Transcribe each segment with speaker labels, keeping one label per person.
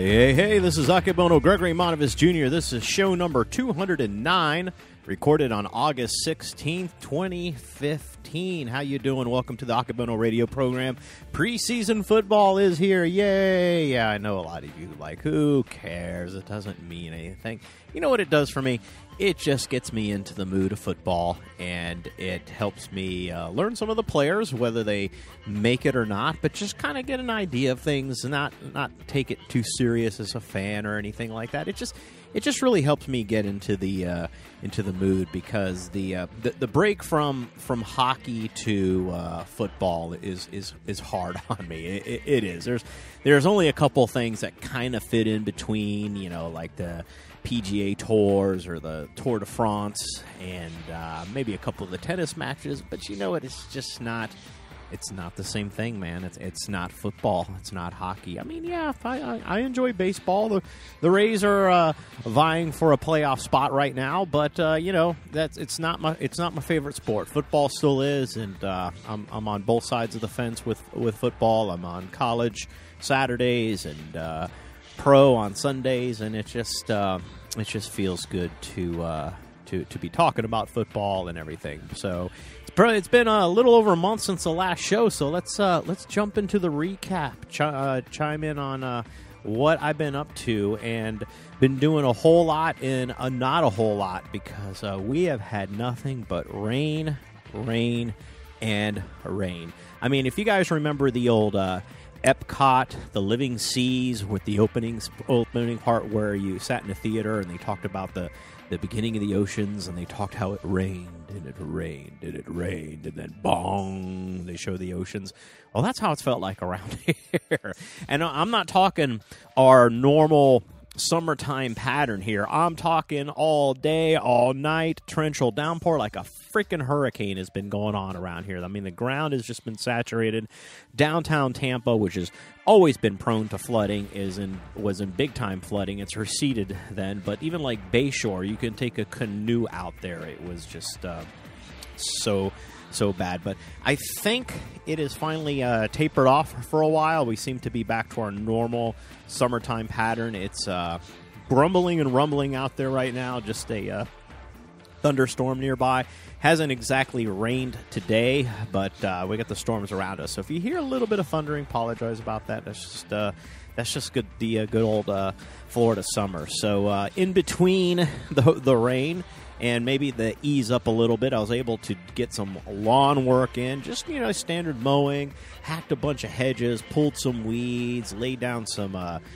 Speaker 1: Hey, this is Akebono Gregory Monovich Jr. This is show number 209, recorded on August 16th, 2015. How you doing? Welcome to the Akebono radio program. Preseason football is here. Yay! Yeah, I know a lot of you like, who cares? It doesn't mean anything. You know what it does for me? It just gets me into the mood of football, and it helps me learn some of the players, whether they make it or not, but just kind of get an idea of things, not take it too serious as a fan or anything like that. It just really helps me get into the mood, because the break from hockey to football is hard on me. It is. There's only a couple things that kind of fit in between, like the PGA Tours or the Tour de France, and maybe a couple of the tennis matches. But you know what? It's just not. It's not the same thing, man. It's not football. It's not hockey. I mean, yeah, I enjoy baseball. The Rays are vying for a playoff spot right now, but it's not my favorite sport. Football still is, and I'm on both sides of the fence with football. I'm on college Saturdays and pro on Sundays, and it just feels good to be talking about football and everything. So it's been a little over a month since the last show, so let's jump into the recap. Chime in on what I've been up to, and been doing a whole lot and not a whole lot, because we have had nothing but rain, and rain. I mean, if you guys remember the old Epcot, the Living Seas, with the opening part where you sat in a theater and they talked about the beginning of the oceans, and they talked how it rained, and it rained, and it rained, and then bong, they show the oceans. Well, that's how it's felt like around here. And I'm not talking our normal summertime pattern here. I'm talking all day, all night, torrential downpour, like a freaking hurricane has been going on around here. I mean, the ground has just been saturated. Downtown Tampa, which has always been prone to flooding, was in big time flooding. It's receded then, but even like Bayshore, you can take a canoe out there. It was just so bad. But I think it is finally tapered off for a while. We seem to be back to our normal summertime pattern. It's grumbling and rumbling out there right now. Just a thunderstorm nearby. Hasn't exactly rained today, but we got the storms around us. So if you hear a little bit of thundering, apologize about that. That's just good. The good old Florida summer. So in between the rain and maybe the ease up a little bit, I was able to get some lawn work in. Just standard mowing, hacked a bunch of hedges, pulled some weeds, laid down some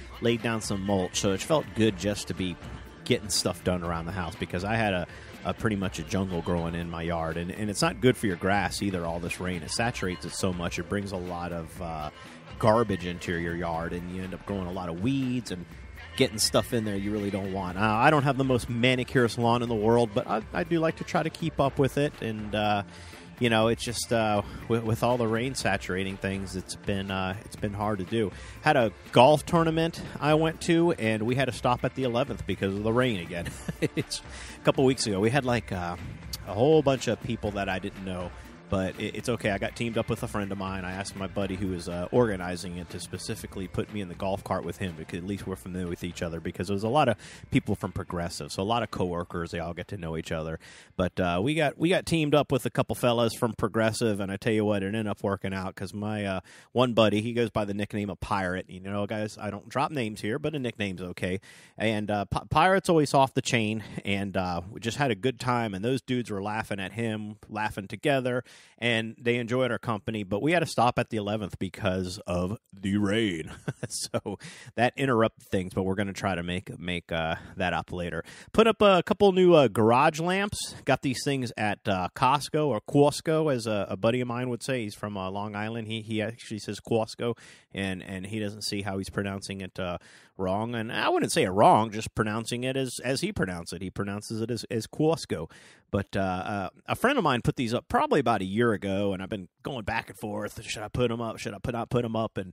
Speaker 1: mulch. So it felt good just to be getting stuff done around the house, because I had a pretty much a jungle growing in my yard, and it's not good for your grass either. All this rain, it saturates it so much, it brings a lot of garbage into your yard, and you end up growing a lot of weeds and getting stuff in there you really don't want. I don't have the most manicurous lawn in the world, but I do like to try to keep up with it, and it's just with all the rain saturating things, it's been hard to do. Had a golf tournament I went to, and we had to stop at the 11th because of the rain again. It's a couple weeks ago. We had like a whole bunch of people that I didn't know. But it's okay. I got teamed up with a friend of mine. I asked my buddy who was organizing it to specifically put me in the golf cart with him, because at least we're familiar with each other, because there was a lot of people from Progressive, so a lot of coworkers. They all get to know each other. But we got teamed up with a couple fellas from Progressive, and I tell you what, it ended up working out, because my one buddy, he goes by the nickname of Pirate. Guys, I don't drop names here, but a nickname's okay. And Pirate's always off the chain, and we just had a good time, and those dudes were laughing at him, laughing together, and they enjoyed our company. But we had to stop at the 11th because of the rain. So that interrupted things, but we're going to try to make that up later. Put up a couple new garage lamps. Got these things at Costco, or Costco, as a buddy of mine would say. He's from Long Island. He actually says Costco, and he doesn't see how he's pronouncing it wrong. And I wouldn't say it wrong, just pronouncing it as he pronounced it. He pronounces it as Costco. But a friend of mine put these up probably about a year ago, and I've been going back and forth. Should I put them up? Should I not put them up? And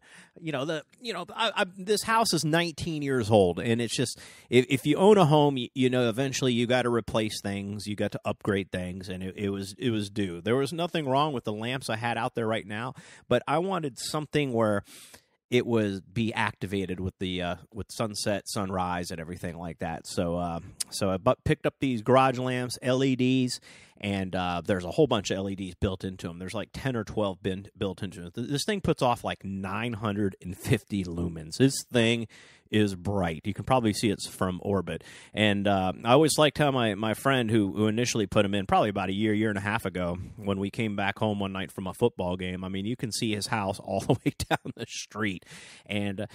Speaker 1: this house is 19 years old, and it's just, if you own a home, eventually you got to replace things, you got to upgrade things, and it was due. There was nothing wrong with the lamps I had out there right now, but I wanted something where it was be activated with the with sunset, sunrise, and everything like that. So I picked up these garage lamps, LEDs, and there's a whole bunch of LEDs built into them. There's like 10 or 12 built into it. This thing puts off like 950 lumens. This thing is bright. You can probably see it's from orbit. And I always liked how my friend who initially put them in probably about a year and a half ago, when we came back home one night from a football game, I mean, you can see his house all the way down the street. And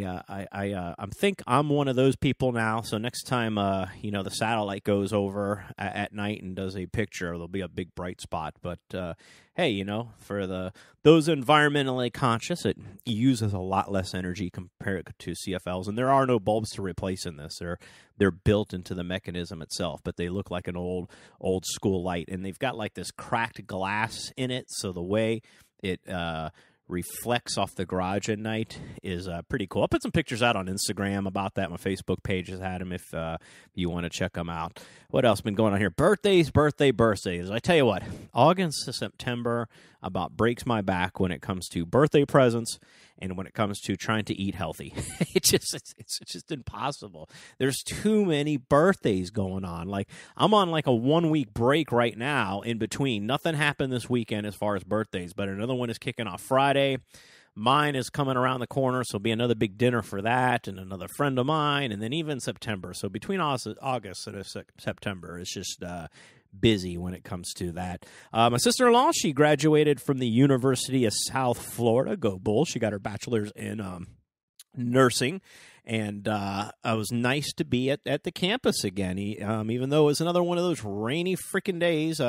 Speaker 1: I think I'm one of those people now. So next time, the satellite goes over at night and does a picture, there'll be a big bright spot. But hey, for those environmentally conscious, it uses a lot less energy compared to CFLs, and there are no bulbs to replace in this. They're built into the mechanism itself, but they look like an old school light, and they've got like this cracked glass in it, so the way it reflects off the garage at night is pretty cool. I'll put some pictures out on Instagram about that. My Facebook page has had them if you want to check them out. What else been going on here? Birthdays. I tell you what, August to September about breaks my back when it comes to birthday presents and when it comes to trying to eat healthy. It's just impossible. There's too many birthdays going on. Like, I'm on like a 1 week break right now in between. Nothing happened this weekend as far as birthdays, but another one is kicking off Friday. Mine is coming around the corner, so it'll be another big dinner for that, and another friend of mine, and then even September. So between August and September, it's just busy when it comes to that. My sister-in-law, she graduated from the University of South Florida. Go Bulls. She got her bachelor's in nursing. And it was nice to be at the campus again, even though it was another one of those rainy freaking days.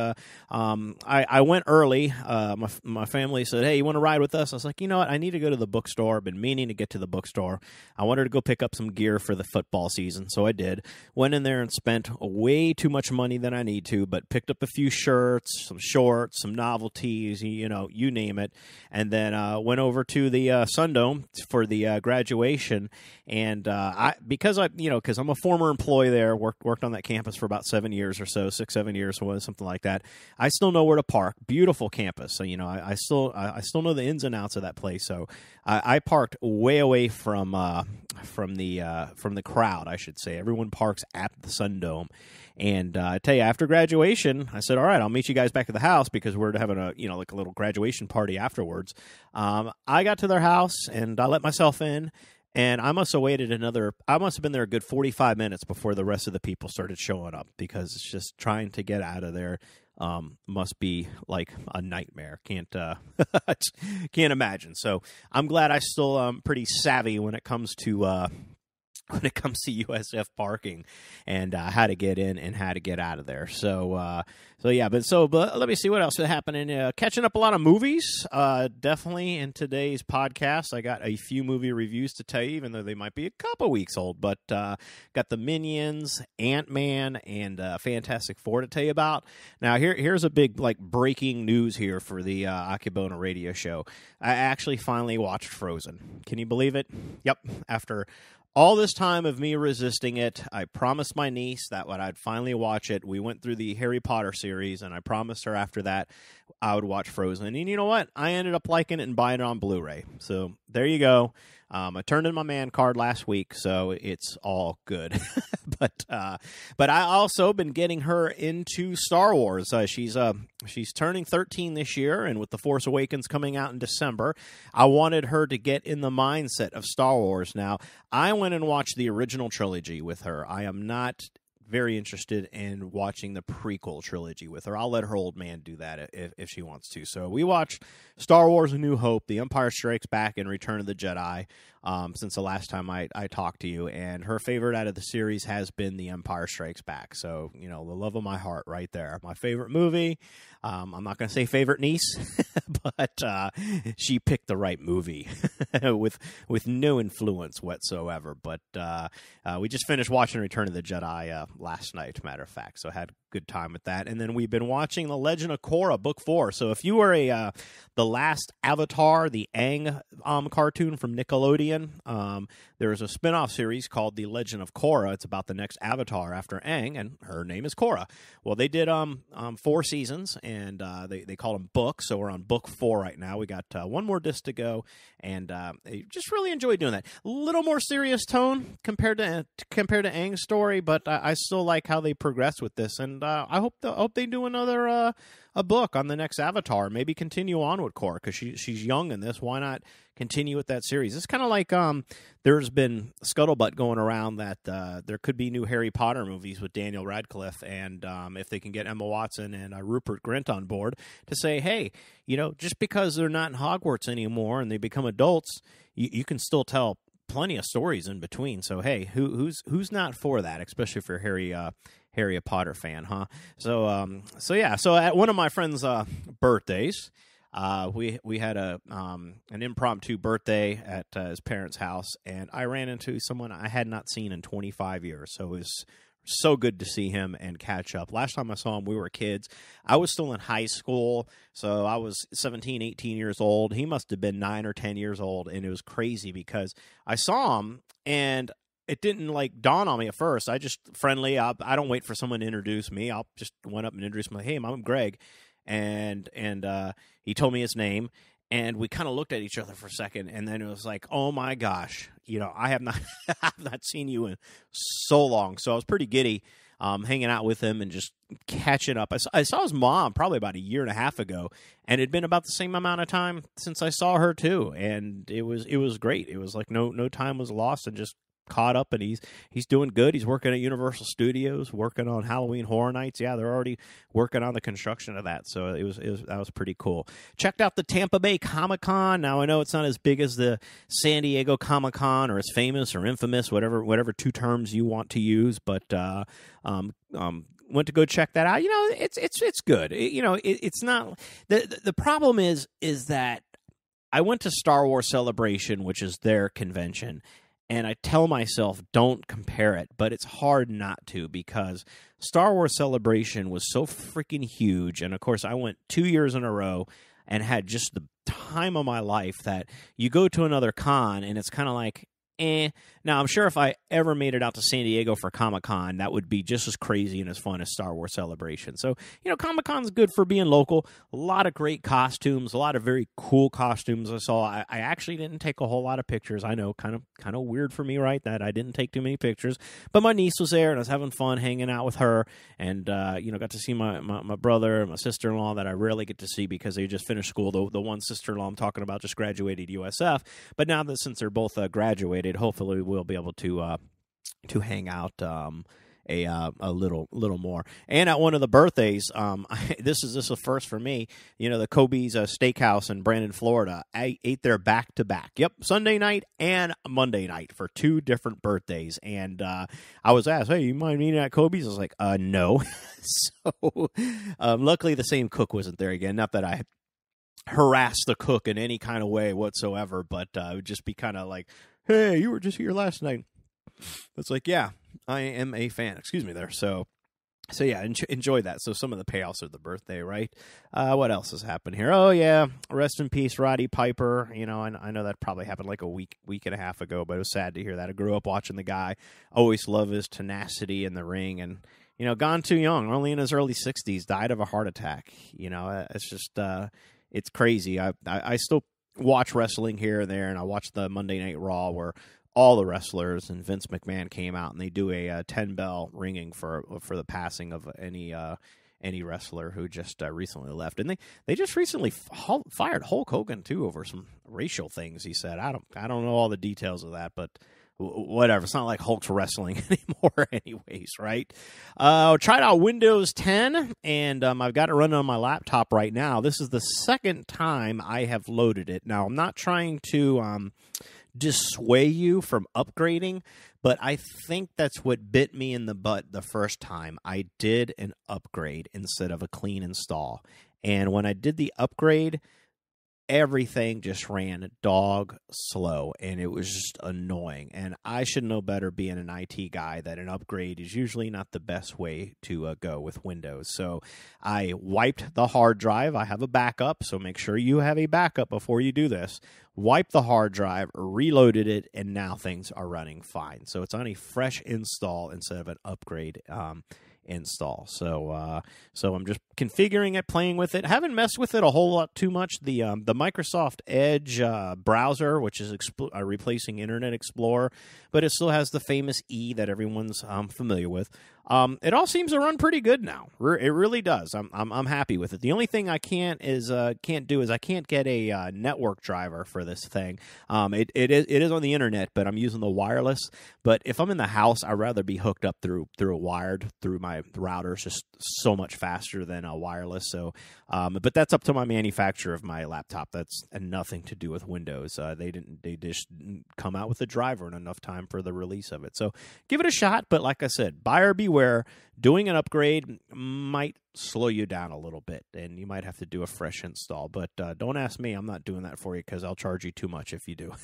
Speaker 1: I went early. My family said, hey, you want to ride with us? I was like, you know what? I need to go to the bookstore. I've been meaning to get to the bookstore. I wanted to go pick up some gear for the football season, so I did. Went in there and spent way too much money than I need to, but picked up a few shirts, some shorts, some novelties, you name it. And then went over to the Sundome for the graduation. And because I'm a former employee there, worked on that campus for about 7 years or so, 6-7 years was something like that. I still know where to park. Beautiful campus. So I still know the ins and outs of that place. So I parked way away from the crowd, I should say. Everyone parks at the Sundome. And I tell you, after graduation, I said, all right, I'll meet you guys back at the house because we're having a little graduation party afterwards. I got to their house and I let myself in. And I must have been there a good 45 minutes before the rest of the people started showing up, because it's just trying to get out of there must be like a nightmare. Can't imagine. So I'm glad I still pretty savvy when it comes to USF parking and how to get in and how to get out of there. So but let me see what else is happening. Catching up a lot of movies. Definitely in today's podcast, I got a few movie reviews to tell you, even though they might be a couple weeks old. But got the Minions, Ant-Man, and Fantastic Four to tell you about. Now here's a big breaking news here for the Akibona radio show. I actually finally watched Frozen. Can you believe it? Yep. After all this time of me resisting it, I promised my niece that when I'd finally watch it. We went through the Harry Potter series, and I promised her after that I would watch Frozen. And you know what? I ended up liking it and buying it on Blu-ray. So there you go. I turned in my man card last week, so it's all good. But I also been getting her into Star Wars. She's turning 13 this year, and with The Force Awakens coming out in December, I wanted her to get in the mindset of Star Wars. Now, I went and watched the original trilogy with her. I am not very interested in watching the prequel trilogy with her. I'll let her old man do that if she wants to. So we watched Star Wars A New Hope, The Empire Strikes Back, and Return of the Jedi since the last time I talked to you. And her favorite out of the series has been The Empire Strikes Back. So, the love of my heart right there. My favorite movie. I'm not going to say favorite niece, but she picked the right movie with no influence whatsoever. But we just finished watching Return of the Jedi last night, matter of fact. So I had a good time with that. And then we've been watching The Legend of Korra, Book 4. So if you were the last Avatar, the Aang cartoon from Nickelodeon, there's a spin-off series called The Legend of Korra. It's about the next Avatar after Aang, and her name is Korra. Well, they did 4 seasons, and they called them books. So we're on Book 4 right now. We got one more disc to go, and I just really enjoyed doing that. A little more serious tone compared to Aang's story, but I still like how they progress with this, and I hope they do another a book on the next Avatar. Maybe continue on with Korra, because she's young in this. Why not continue with that series? It's kind of like there's been scuttlebutt going around that there could be new Harry Potter movies with Daniel Radcliffe, and if they can get Emma Watson and Rupert Grint on board to say, hey, just because they're not in Hogwarts anymore and they become adults, you can still tell plenty of stories in between. So hey, who's not for that, especially if you're Harry Potter fan, huh? So yeah. So at one of my friends' birthdays, we had an impromptu birthday at his parents' house, and I ran into someone I had not seen in 25 years. So it was so good to see him and catch up. Last time I saw him, we were kids. I was still in high school, so I was 17, 18 years old. He must have been 9 or 10 years old, and it was crazy because I saw him, and it didn't dawn on me at first. I just friendly. I don't wait for someone to introduce me. I'll just went up and introduced him. Hey, I'm Greg, and he told me his name. And we kind of looked at each other for a second, and then it was like, oh my gosh, I have not seen you in so long. So I was pretty giddy hanging out with him and just catching up. I saw his mom probably about a year and a half ago, and it had been about the same amount of time since I saw her too. And it was great. It was like no time was lost, and just caught up, and he's doing good. He's working at Universal Studios, working on Halloween Horror Nights. Yeah, they're already working on the construction of that, so that was pretty cool. Checked out the Tampa Bay Comic-Con. Now I know it's not as big as the San Diego Comic-Con, or as famous or infamous, whatever 2 terms you want to use, but went to go check that out. It's good. It's not the problem is that I went to Star Wars Celebration, which is their convention, and I tell myself, don't compare it, but it's hard not to, because Star Wars Celebration was so freaking huge. And of course, I went 2 years in a row and had just the time of my life that you go to another con and it's kind of like, Now, I'm sure if I ever made it out to San Diego for Comic-Con, that would be just as crazy and as fun as Star Wars Celebration. So, Comic-Con's good for being local. A lot of great costumes, a lot of very cool costumes I saw. I actually didn't take a whole lot of pictures. I know, kind of weird for me, right, that I didn't take too many pictures. But my niece was there, and I was having fun hanging out with her, and, got to see my brother and my sister-in-law that I rarely get to see because they just finished school. The one sister-in-law I'm talking about just graduated USF. But now that since they're both graduated, hopefully we'll be able to hang out a little more. And at one of the birthdays, this is a first for me. The Kobe's Steakhouse in Brandon, Florida. I ate there back to back. Yep, Sunday night and Monday night for 2 different birthdays. And I was asked, "Hey, you mind eating at Kobe's?" I was like, "No." So luckily, the same cook wasn't there again. Not that I harassed the cook in any kind of way whatsoever, but it would just be kind of like, "Hey, you were just here last night." It's like, yeah, I am a fan. Excuse me there. So yeah, enjoy that. So some of the payoffs of the birthday, right? What else has happened here? Oh, yeah, rest in peace, Roddy Piper. I know that probably happened like a week and a half ago, but it was sad to hear that. I grew up watching the guy. Always loved his tenacity in the ring, and, gone too young, only in his early 60s, died of a heart attack. It's just, it's crazy. I still watch wrestling here and there, and I watch the Monday Night Raw where all the wrestlers and Vince McMahon came out, and they do a 10-bell ringing for the passing of any wrestler who just recently left. And they just recently fired Hulk Hogan too over some racial things he said. I don't know all the details of that, but whatever. It's not like Hulk's wrestling anymore anyways, right? Tried out Windows 10, and I've got it running on my laptop right now. This is the second time I have loaded it. Now, I'm not trying to dissuade you from upgrading, but I think that's what bit me in the butt the first time. I did an upgrade instead of a clean install. And when I did the upgrade, everything just ran dog slow, and it was just annoying. And I should know better, being an IT guy, that an upgrade is usually not the best way to go with Windows. So I wiped the hard drive. I have a backup, so make sure you have a backup before you do this. Wiped the hard drive, reloaded it, and now things are running fine. So it's on a fresh install instead of an upgrade install. So I'm just configuring it, playing with it. Haven't messed with it a whole lot too much. The Microsoft Edge browser, which is replacing Internet Explorer, but it still has the famous E that everyone's familiar with. It all seems to run pretty good now. It really does. I'm happy with it. The only thing I can't do is I can't get a network driver for this thing. It is on the internet, but I'm using the wireless. But if I'm in the house, I'd rather be hooked up through a wired through my router. It's just so much faster than a wireless. So, but that's up to my manufacturer of my laptop. That's nothing to do with Windows. They just come out with a driver in enough time for the release of it. So give it a shot. But like I said, buyer beware. Doing an upgrade might slow you down a little bit, and you might have to do a fresh install. But don't ask me. I'm not doing that for you because I'll charge you too much if you do.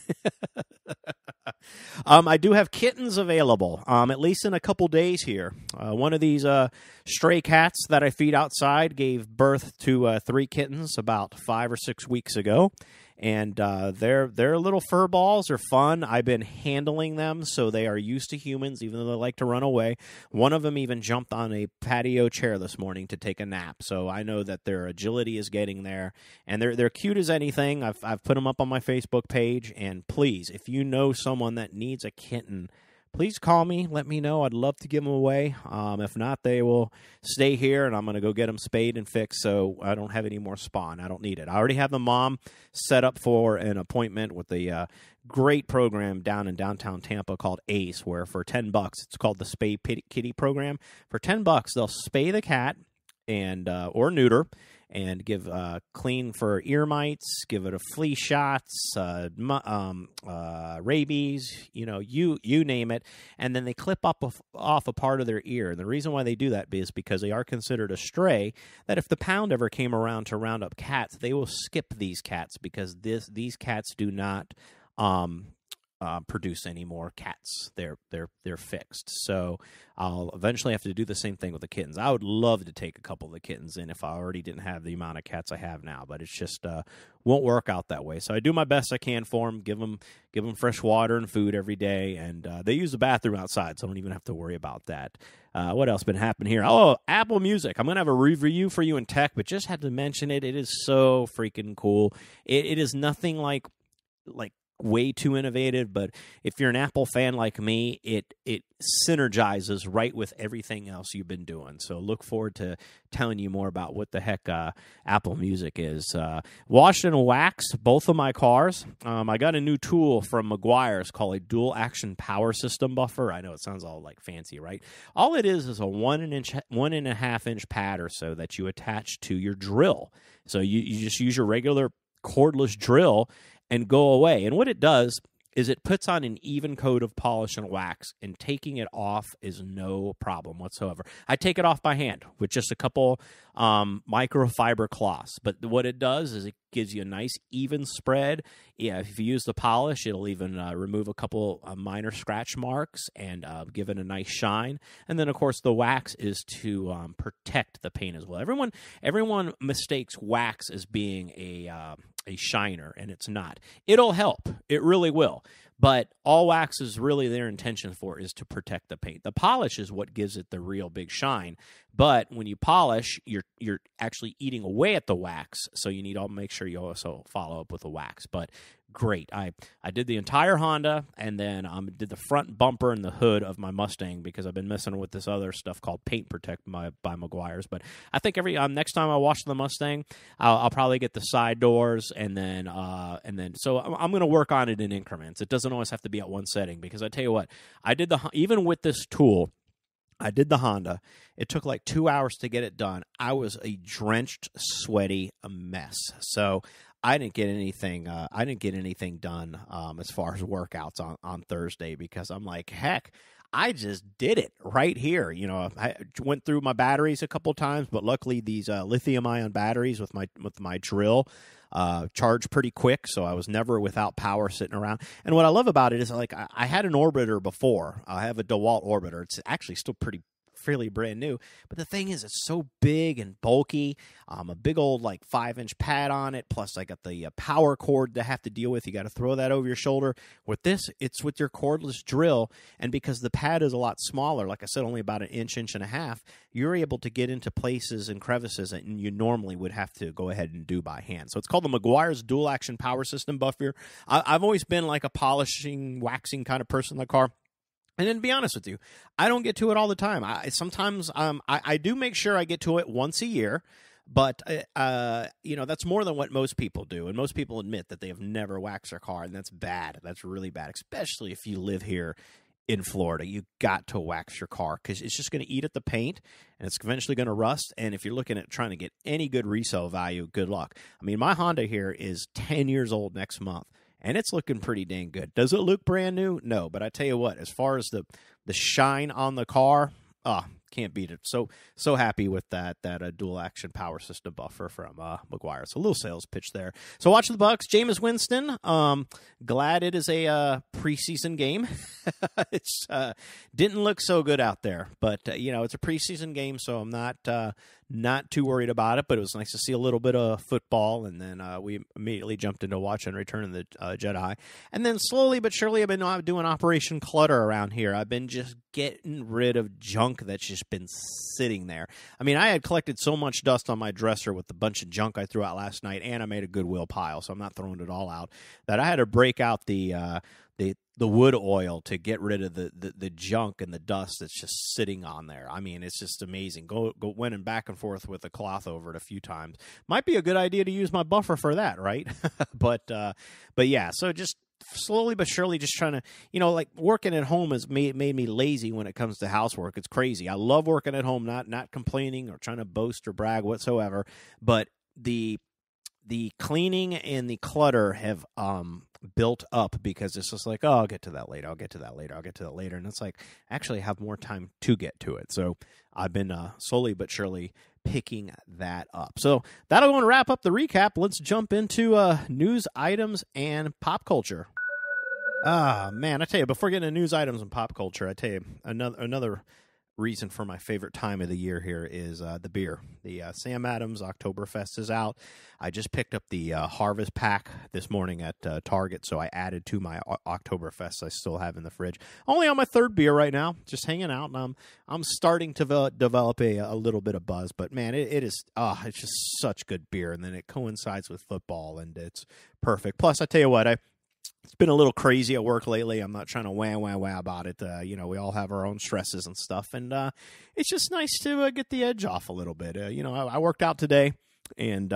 Speaker 1: I do have kittens available, at least in a couple days here. One of these stray cats that I feed outside gave birth to 3 kittens about 5 or 6 weeks ago. And they're little fur balls. They're fun. I've been handling them, so they are used to humans, even though they like to run away. One of them even jumped on a patio chair this morning to take a nap. So I know that their agility is getting there, and they're cute as anything. I've put them up on my Facebook page. And please, if you know someone that needs a kitten, please call me. Let me know. I'd love to give them away. If not, they will stay here, and I'm going to go get them spayed and fixed so I don't have any more spawn. I don't need it. I already have the mom set up for an appointment with a great program down in downtown Tampa called ACE, where for $10, it's called the Spay Kitty program. For $10, they'll spay the cat and or neuter, and give clean for ear mites, give it a flea shots, rabies, you name it, and then they clip off a part of their ear. And the reason why they do that is because they are considered a stray, that if the pound ever came around to round up cats, they will skip these cats because these cats do not produce any more cats. They're fixed. So I'll eventually have to do the same thing with the kittens. I would love to take a couple of the kittens in if I already didn't have the amount of cats I have now, but it's just won't work out that way. So I do my best I can for them. Give them fresh water and food every day, and they use the bathroom outside, so I don't even have to worry about that. What else been happening here? Oh, Apple Music. I'm going to have a review for you in tech, but just had to mention it. It is so freaking cool. It is nothing like way too innovative, but if you're an Apple fan like me, it synergizes right with everything else you've been doing. So look forward to telling you more about what the heck Apple Music is. Washed and waxed both of my cars. I got a new tool from Meguiar's called a dual action power system buffer. I know it sounds all like fancy, right? All it is a 1.5 inch pad or so that you attach to your drill. So you just use your regular cordless drill and go away. And what it does is it puts on an even coat of polish and wax, and taking it off is no problem whatsoever. I take it off by hand with just a couple microfiber cloths. But what it does is it gives you a nice even spread. Yeah, if you use the polish, it'll even remove a couple minor scratch marks and give it a nice shine. And then, of course, the wax is to protect the paint as well. Everyone mistakes wax as being a shiner, and it's not. It'll help. It really will. But all wax is really their intention for is to protect the paint. The polish is what gives it the real big shine. But when you polish, you're actually eating away at the wax. So you need to make sure you also follow up with the wax. But great. I did the entire Honda, and then did the front bumper and the hood of my Mustang because I've been messing with this other stuff called Paint Protect by Meguiar's. But I think next time I wash the Mustang, I'll probably get the side doors, and then so I'm going to work on it in increments. It doesn't always have to be at one setting, because I tell you what, even with this tool, I did the Honda. It took like 2 hours to get it done. I was a drenched, sweaty mess. So I didn't get anything done as far as workouts on Thursday, because I'm like, heck, I just did it right here. I went through my batteries a couple times, but luckily these lithium-ion batteries with my drill charge pretty quick, so I was never without power sitting around. And what I love about it is, like, I had an Orbiter before. I have a DeWalt Orbiter. It's actually still fairly brand new, but the thing is, it's so big and bulky. A big old, like, 5-inch pad on it, plus I got the power cord to have to deal with. You got to throw that over your shoulder. With this, it's with your cordless drill, and because the pad is a lot smaller, like I said, only about an inch and a half, you're able to get into places and crevices that you normally would have to go ahead and do by hand. So it's called the Meguiar's Dual Action Power System Buffer. I've always been like a polishing, waxing kind of person in the car. And then, to be honest with you, I don't get to it all the time. Sometimes I do make sure I get to it once a year, but that's more than what most people do. And most people admit that they have never waxed their car, and that's bad. That's really bad, especially if you live here in Florida. You got to wax your car because it's just going to eat at the paint, and it's eventually going to rust. And if you're looking at trying to get any good resale value, good luck. I mean, my Honda here is 10 years old next month, and it's looking pretty dang good. Does it look brand new? No, but I tell you what, as far as the shine on the car, can't beat it. So happy with that dual action power system buffer from Meguiar. So a little sales pitch there. So watch the Bucks. Jameis Winston. Glad it is a preseason game. It's didn't look so good out there, but it's a preseason game, so I'm not too worried about it. But it was nice to see a little bit of football, and then we immediately jumped into watching Return of the Jedi, and then slowly but surely I've been doing Operation Clutter around here. I've been just getting rid of junk that's just been sitting there. I mean, I had collected so much dust on my dresser with the bunch of junk I threw out last night, and I made a Goodwill pile, so I'm not throwing it all out, that I had to break out the wood oil to get rid of the junk and the dust that's just sitting on there. I mean, it's just amazing. Go went and back and forth with a cloth over it a few times. Might be a good idea to use my buffer for that, right? but yeah, so just slowly but surely just trying to, like, working at home has made me lazy when it comes to housework. It's crazy. I love working at home, not complaining or trying to boast or brag whatsoever, but the cleaning and the clutter have built up because it's just like, I'll get to that later. And it's like, actually have more time to get to it. So I've been slowly but surely picking that up. So that'll go and wrap up the recap. Let's jump into news items and pop culture. Man, I tell you, before getting to news items and pop culture, I tell you, another reason for my favorite time of the year here is the beer. The Sam Adams Oktoberfest is out. I just picked up the Harvest Pack this morning at Target, so I added to my Oktoberfest I still have in the fridge. Only on my third beer right now, just hanging out, and I'm starting to develop a little bit of buzz. But man, it's just such good beer, and then it coincides with football, and it's perfect. Plus, I tell you what, it's been a little crazy at work lately. I'm not trying to wah about it. We all have our own stresses and stuff, and it's just nice to get the edge off a little bit. I worked out today, and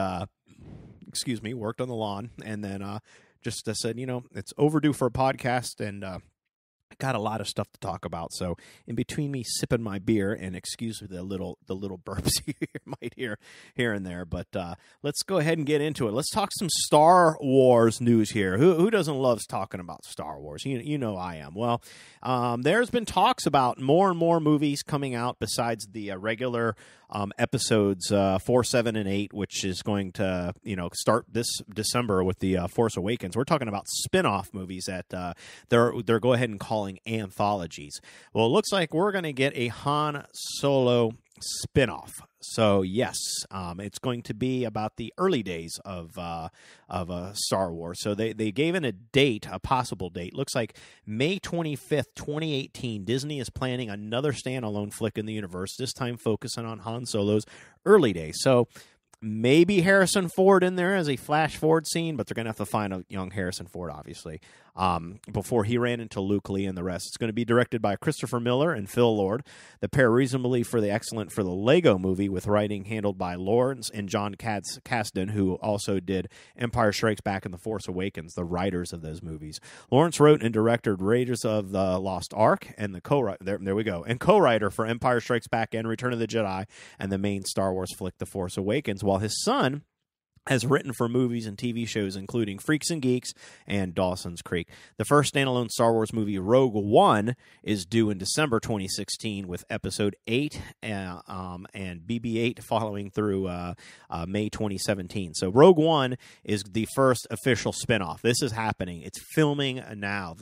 Speaker 1: worked on the lawn, and then I said, it's overdue for a podcast, and got a lot of stuff to talk about. So in between me sipping my beer, and excuse the little burps you might hear here and there, but let's go ahead and get into it. Let's talk some Star Wars news here. Who doesn't love talking about Star Wars? You know I am. Well, there's been talks about more and more movies coming out besides the regular episodes 4, 7, and 8, which is going to start this December with the Force Awakens. We're talking about spin-off movies that they're go ahead and calling anthologies. Well, it looks like we're going to get a Han Solo spin-off. So yes, it's going to be about the early days of Star Wars. So they gave it a possible date. Looks like May 25th, 2018. Disney is planning another standalone flick in the universe, this time focusing on Han Solo's early days. So maybe Harrison Ford in there as a flash forward scene, but they're going to have to find a young Harrison Ford, obviously, before he ran into Luke, Lee, and the rest. It's going to be directed by Christopher Miller and Phil Lord. The pair reasonably excellent for the Lego Movie, with writing handled by Lawrence and John Kasdan, who also did Empire Strikes Back and The Force Awakens, the writers of those movies. Lawrence wrote and directed Raiders of the Lost Ark, and co-writer for Empire Strikes Back and Return of the Jedi, and the main Star Wars flick, The Force Awakens, while his son has written for movies and TV shows, including Freaks and Geeks and Dawson's Creek. The first standalone Star Wars movie, Rogue One, is due in December 2016, with Episode 8 and BB-8 following through May 2017. So Rogue One is the first official spinoff. This is happening. It's filming now.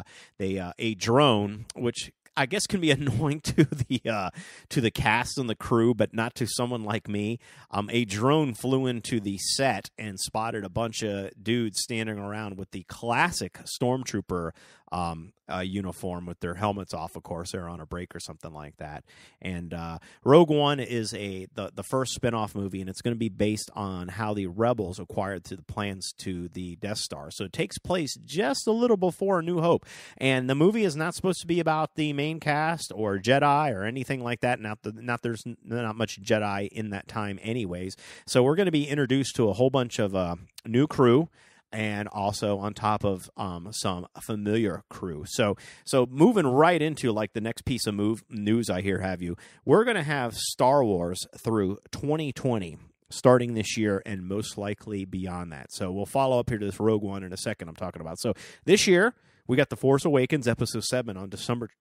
Speaker 1: A drone, which I guess can be annoying to the cast and the crew, but not to someone like me. A drone flew into the set and spotted a bunch of dudes standing around with the classic Stormtrooper uniform with their helmets off. Of course, they're on a break or something like that. And Rogue One is the first spinoff movie, and it's going to be based on how the Rebels acquired the plans to the Death Star. So it takes place just a little before A New Hope, and the movie is not supposed to be about the main cast or Jedi or anything like that. There's not much Jedi in that time, anyways. So we're going to be introduced to a whole bunch of new crew, and also on top of some familiar crew. So moving right into like the next piece of news I have you, we're going to have Star Wars through 2020, starting this year and most likely beyond that. So we'll follow up here to this Rogue One in a second I'm talking about. So this year, we got The Force Awakens, Episode 7 on December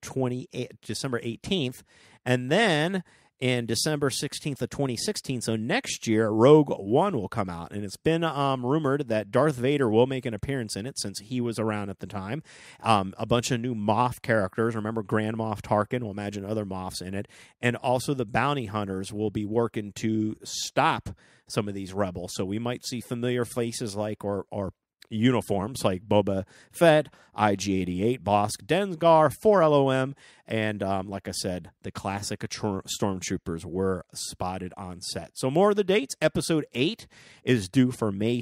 Speaker 1: 18th, and then in December 16th of 2016. So next year, Rogue One will come out, and it's been rumored that Darth Vader will make an appearance in it since he was around at the time. A bunch of new Moff characters. Remember Grand Moff Tarkin? We'll imagine other Moffs in it. And also the bounty hunters will be working to stop some of these rebels. So we might see familiar faces like or uniforms like Boba Fett, IG-88, Bossk, Dengar, 4LOM, and like I said, the classic stormtroopers were spotted on set. So more of the dates. Episode 8 is due for May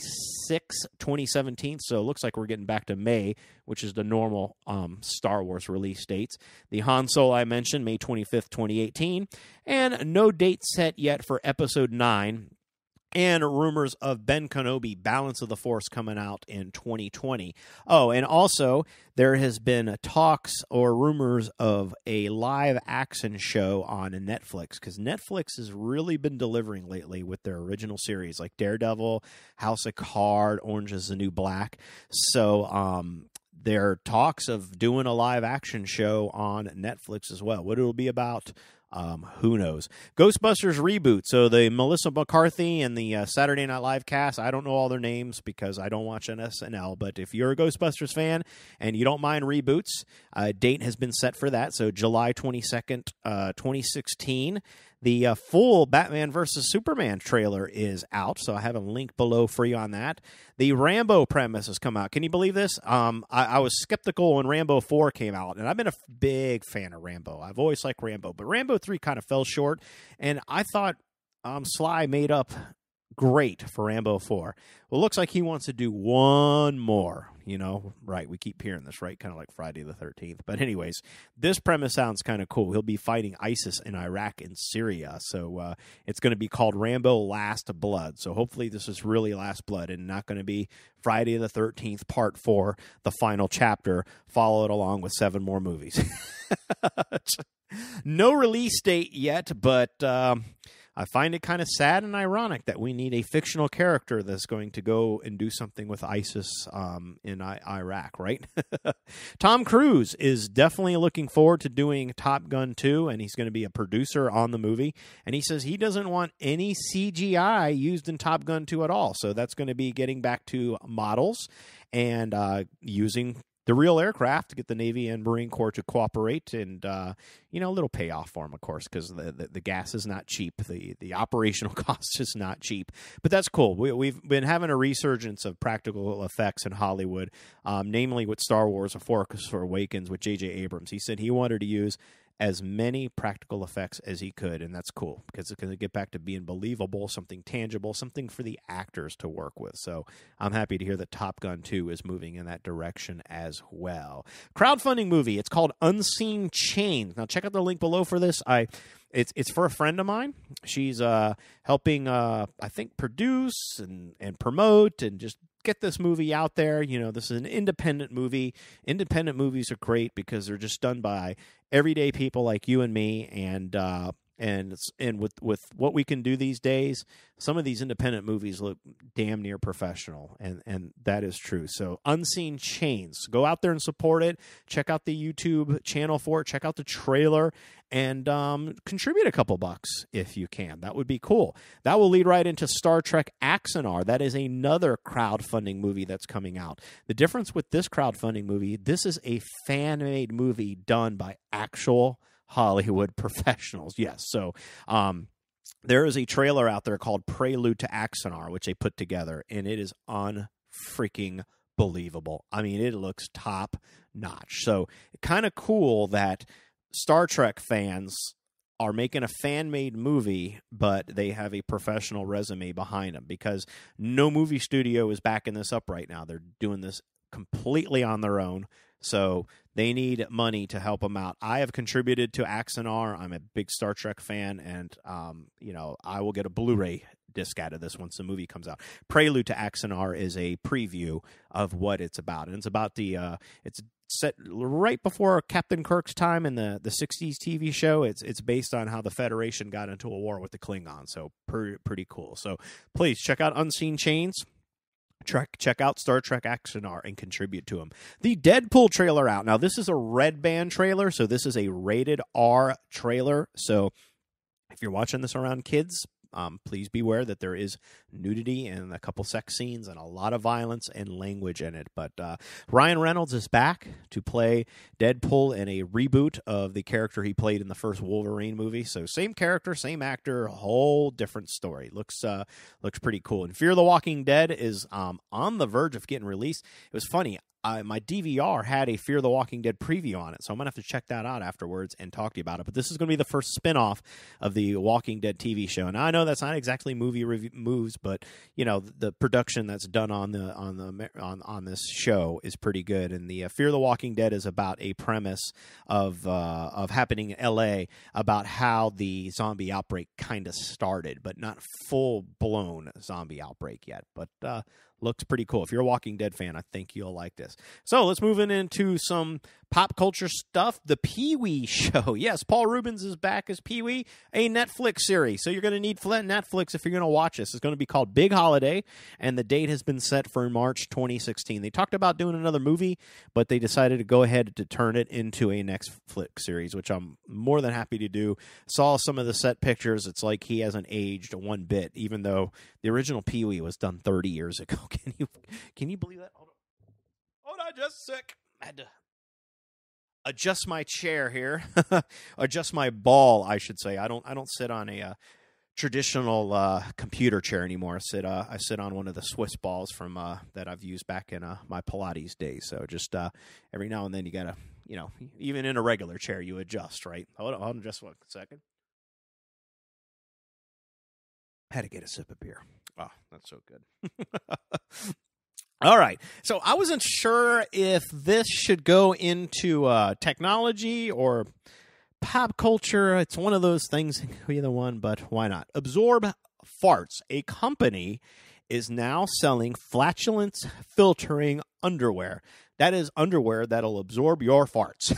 Speaker 1: 26, 2017, so it looks like we're getting back to May, which is the normal Star Wars release dates. The Han Solo I mentioned, May 25th, 2018, and no date set yet for Episode 9, and rumors of Ben Kenobi, Balance of the Force, coming out in 2020. Oh, and also there has been talks or rumors of a live action show on Netflix, because Netflix has really been delivering lately with their original series like Daredevil, House of Cards, Orange is the New Black. So there are talks of doing a live action show on Netflix as well. What it'll be about, who knows? Ghostbusters reboot. So the Melissa McCarthy and the Saturday Night Live cast, I don't know all their names because I don't watch an SNL, but if you're a Ghostbusters fan and you don't mind reboots, a date has been set for that. So July 22nd, 2016. The full Batman vs. Superman trailer is out, so I have a link below free on that. The Rambo premise has come out. Can you believe this? I was skeptical when Rambo 4 came out, and I've been a big fan of Rambo. I've always liked Rambo, but Rambo 3 kind of fell short, and I thought Sly made up great for Rambo 4. Well, it looks like he wants to do one more. You know, right, we keep hearing this, right? Kind of like Friday the 13th. But anyways, this premise sounds kind of cool. He'll be fighting ISIS in Iraq and Syria. So it's going to be called Rambo Last Blood. So hopefully this is really Last Blood and not going to be Friday the 13th Part 4, the final chapter, followed along with 7 more movies. No release date yet, but I find it kind of sad and ironic that we need a fictional character that's going to go and do something with ISIS in Iraq, right? Tom Cruise is definitely looking forward to doing Top Gun 2, and he's going to be a producer on the movie. And he says he doesn't want any CGI used in Top Gun 2 at all. So that's going to be getting back to models and using the real aircraft to get the Navy and Marine Corps to cooperate, and a little payoff for them, of course, because the gas is not cheap. The operational cost is not cheap, but that's cool. We've been having a resurgence of practical effects in Hollywood, namely with Star Wars: A Force Awakens with J.J. Abrams. He said he wanted to use as many practical effects as he could, and that's cool because it's going to get back to being believable, something tangible, something for the actors to work with. So I'm happy to hear that Top Gun 2 is moving in that direction as well. Crowdfunding movie. It's called Unseen Chains. Now check out the link below for this. It's for a friend of mine. She's helping, I think, produce and promote and just get this movie out there. This is an independent movie. Independent movies are great because they're just done by everyday people like you and me, and and with what we can do these days, some of these independent movies look damn near professional, and that is true. So Unseen Chains, go out there and support it. Check out the YouTube channel for it. Check out the trailer, and contribute a couple bucks if you can. That would be cool. That will lead right into Star Trek Axanar. That is another crowdfunding movie that's coming out. The difference with this crowdfunding movie, this is a fan-made movie done by actual Hollywood professionals. Yes. So there is a trailer out there called Prelude to Axanar, which they put together, and it is unfreaking believable. I mean, it looks top notch. So kind of cool that Star Trek fans are making a fan-made movie, but they have a professional resume behind them, because no movie studio is backing this up right now. They're doing this completely on their own. So they need money to help them out. I have contributed to Axanar. I'm a big Star Trek fan, and I will get a Blu-ray disc out of this once the movie comes out. Prelude to Axanar is a preview of what it's about, and it's about it's set right before Captain Kirk's time in the 60s TV show. It's based on how the Federation got into a war with the Klingons, so pretty cool. So please check out Unseen Chains. Check out Star Trek Axanar and contribute to them. The Deadpool trailer out. Now, this is a red band trailer, so this is a rated R trailer. So if you're watching this around kids, please beware that there is nudity and a couple sex scenes and a lot of violence and language in it. But Ryan Reynolds is back to play Deadpool in a reboot of the character he played in the first Wolverine movie. So same character, same actor, whole different story. Looks pretty cool. And Fear the Walking Dead is on the verge of getting released. It was funny. My DVR had a Fear the Walking Dead preview on it, so I'm going to have to check that out afterwards and talk to you about it. But this is going to be the first spinoff of the Walking Dead TV show. Now, I know that's not exactly movie moves, but the production that's done on this show is pretty good. And the Fear the Walking Dead is about a premise of happening in L.A. about how the zombie outbreak kind of started, but not full blown zombie outbreak yet. But looks pretty cool. If you're a Walking Dead fan, I think you'll like this. So let's move into some pop culture stuff. The Pee-wee Show. Yes, Paul Reubens is back as Pee-wee, a Netflix series. So you're going to need Netflix if you're going to watch this. It's going to be called Big Holiday, and the date has been set for March 2016. They talked about doing another movie, but they decided to go ahead to turn it into a Netflix series, which I'm more than happy to do. Saw some of the set pictures. It's like he hasn't aged one bit, even though the original Pee-wee was done 30 years ago. Can you believe that? Hold on just a sec. I had to adjust my chair here. Adjust my ball, I should say. I don't sit on a traditional computer chair anymore. I sit on one of the Swiss balls from that I've used back in my Pilates days. So just every now and then you gotta, even in a regular chair you adjust, right? Hold on just 1 second. Had to get a sip of beer. Oh, that's so good. All right. So I wasn't sure if this should go into technology or pop culture. It's one of those things, either one, but why not? Absorb Farts, a company, is now selling flatulence filtering underwear. That is underwear that'll absorb your farts.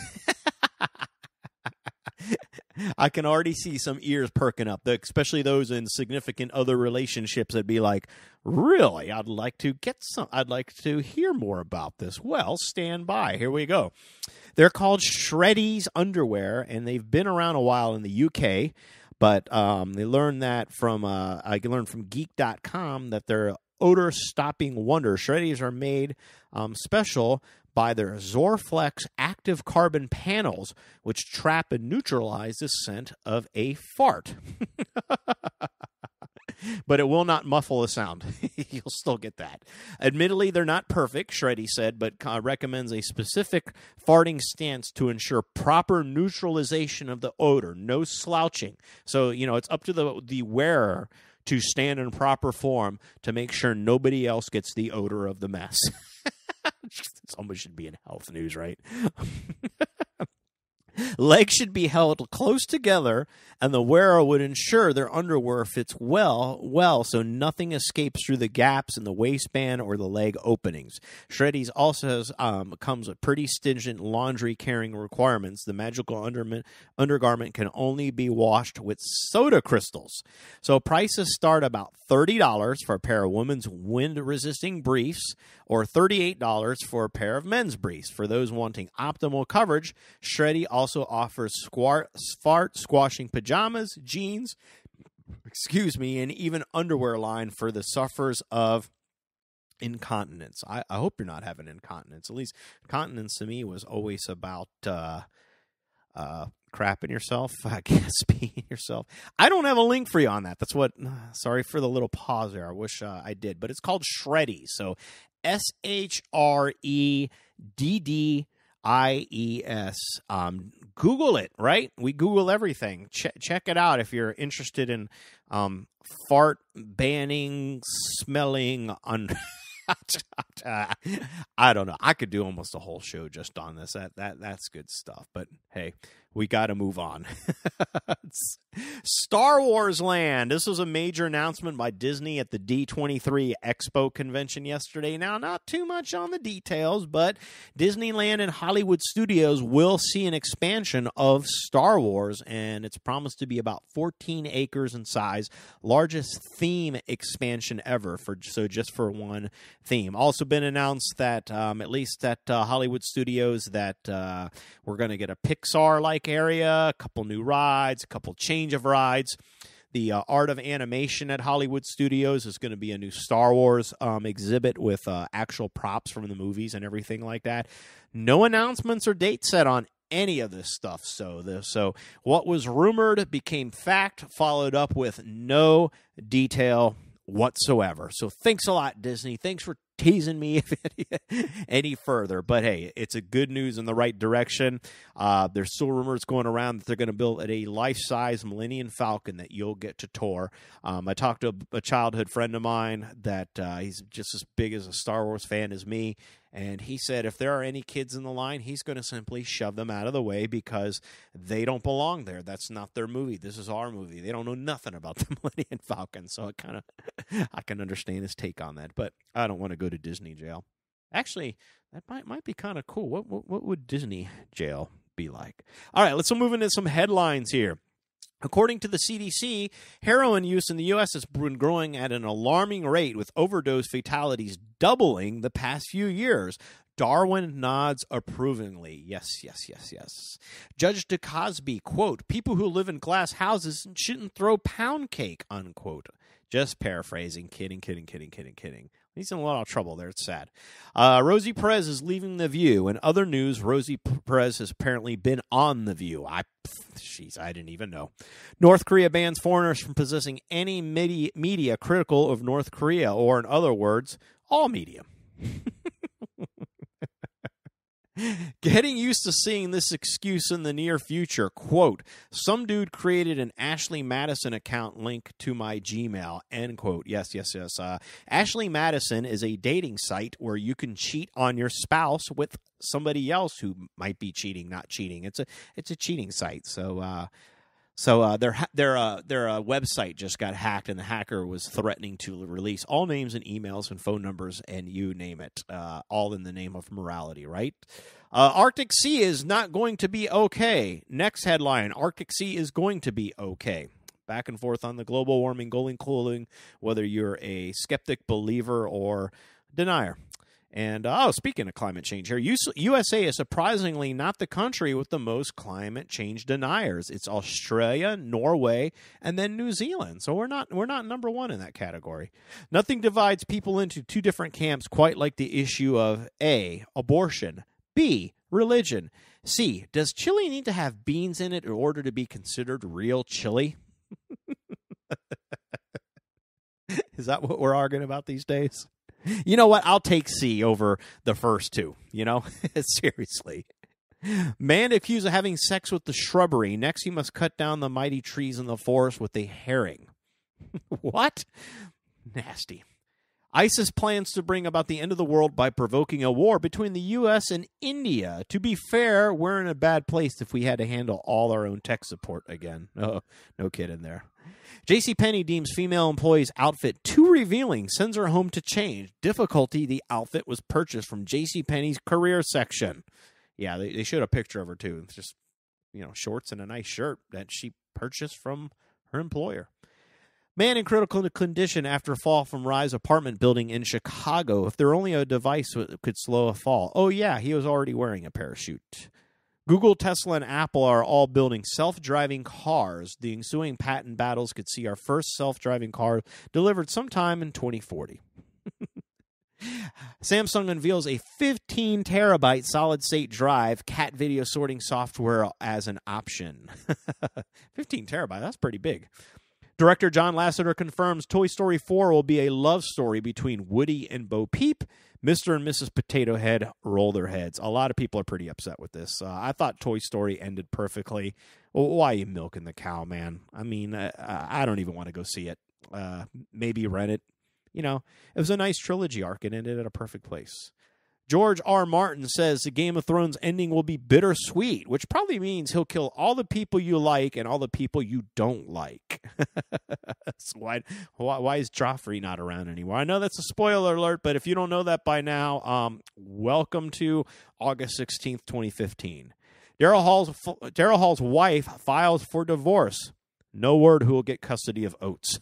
Speaker 1: I can already see some ears perking up, especially those in significant other relationships that'd be like, really? I'd like to hear more about this. Well, stand by. Here we go. They're called Shreddies underwear, and they've been around a while in the UK, but they learned that I learned from Geek.com that they're odor-stopping wonder. Shreddies are made special by their Zorflex active carbon panels, which trap and neutralize the scent of a fart. But it will not muffle the sound. You'll still get that. Admittedly, they're not perfect, Shreddy said, but recommends a specific farting stance to ensure proper neutralization of the odor. No slouching. So, it's up to the wearer to stand in proper form to make sure nobody else gets the odor of the mess. This almost should be in health news, right? Legs should be held close together, and the wearer would ensure their underwear fits well, so nothing escapes through the gaps in the waistband or the leg openings. Shreddies also comes with pretty stringent laundry carrying requirements. The magical undergarment can only be washed with soda crystals. So prices start about $30 for a pair of women's wind-resisting briefs, or $38 for a pair of men's briefs. For those wanting optimal coverage, Shreddy also offers fart squashing pajamas, jeans, and even underwear line for the sufferers of incontinence. I hope you're not having incontinence. At least incontinence to me was always about crapping yourself, I guess, peeing yourself. I don't have a link for you on that. That's what, sorry for the little pause there. I wish I did. But it's called Shreddies. So SHREDDIES. Google it, right? We Google everything. Check it out if you're interested in fart banning, smelling. I don't know. I could do almost a whole show just on this. That's good stuff. But hey, we got to move on. Star Wars Land. This was a major announcement by Disney at the D23 Expo convention yesterday. Now, not too much on the details, but Disneyland and Hollywood Studios will see an expansion of Star Wars, and it's promised to be about 14 acres in size, largest theme expansion ever just for one theme. Also been announced that at least at Hollywood Studios that we're going to get a Pixar-like area, a couple new rides, a couple change of rides. The Art of Animation at Hollywood Studios is going to be a new Star Wars exhibit with actual props from the movies and everything like that. No announcements or dates set on any of this stuff. So what was rumored became fact, followed up with no detail whatsoever. So thanks a lot, Disney. Thanks for teasing me any further. But hey, it's a good news in the right direction. There's still rumors going around that they're going to build a life-size Millennium Falcon that you'll get to tour. I talked to a childhood friend of mine that he's just as big as a Star Wars fan as me. And he said if there are any kids in the line, he's going to simply shove them out of the way because they don't belong there. That's not their movie. This is our movie. They don't know nothing about the Millennium Falcon. So I can understand his take on that. But I don't want to go to Disney jail. Actually, that might be kind of cool. What would Disney jail be like? All right, let's move into some headlines here. According to the CDC, heroin use in the U.S. has been growing at an alarming rate, with overdose fatalities doubling the past few years. Darwin nods approvingly. Yes. Judge DeCosby, quote, people who live in glass houses shouldn't throw pound cake, unquote. Just paraphrasing. Kidding. He's in a lot of trouble there. It's sad. Rosie Perez is leaving The View. In other news, Rosie Perez has apparently been on The View. I didn't even know. North Korea bans foreigners from possessing any media critical of North Korea, or in other words, all media. Getting used to seeing this excuse in the near future. Quote, some dude created an Ashley Madison account link to my Gmail, end quote. Yes. Ashley Madison is a dating site where you can cheat on your spouse with somebody else who might be cheating, not cheating. It's a cheating site. So their website just got hacked, and the hacker was threatening to release all names and emails and phone numbers and you name it, all in the name of morality, right? Arctic Sea is not going to be okay. Next headline, Arctic Sea is going to be okay. Back and forth on the global warming, global cooling, whether you're a skeptic, believer, or denier. And, speaking of climate change here, USA is surprisingly not the country with the most climate change deniers. It's Australia, Norway, and then New Zealand. So we're not number one in that category. Nothing divides people into two different camps quite like the issue of A, abortion, B, religion, C, does chili need to have beans in it in order to be considered real chili? Is that what we're arguing about these days? You know what? I'll take C over the first two, Seriously. Man accused of having sex with the shrubbery. Next, he must cut down the mighty trees in the forest with a herring. What? Nasty. ISIS plans to bring about the end of the world by provoking a war between the U.S. and India. To be fair, we're in a bad place if we had to handle all our own tech support again. Oh, no kidding there. JCPenney deems female employee's outfit too revealing, sends her home to change. Difficulty, the outfit was purchased from JCPenney's career section. Yeah, they showed a picture of her, too. It's just, shorts and a nice shirt that she purchased from her employer. Man in critical condition after fall from rise apartment building in Chicago. If there were only a device that could slow a fall. Oh, yeah, he was already wearing a parachute. Google, Tesla, and Apple are all building self-driving cars. The ensuing patent battles could see our first self-driving car delivered sometime in 2040. Samsung unveils a 15-terabyte solid-state drive, cat video sorting software as an option. 15 terabyte, that's pretty big. Director John Lasseter confirms Toy Story 4 will be a love story between Woody and Bo Peep. Mr. and Mrs. Potato Head roll their heads. A lot of people are pretty upset with this. I thought Toy Story ended perfectly. Well, why are you milking the cow, man? I mean, I don't even want to go see it. Maybe rent it. It was a nice trilogy arc and ended at a perfect place. George R. Martin says the Game of Thrones ending will be bittersweet, which probably means he'll kill all the people you like and all the people you don't like. So why is Joffrey not around anymore? I know that's a spoiler alert, but if you don't know that by now, welcome to August 16th, 2015. Daryl Hall's wife files for divorce. No word who will get custody of Oates.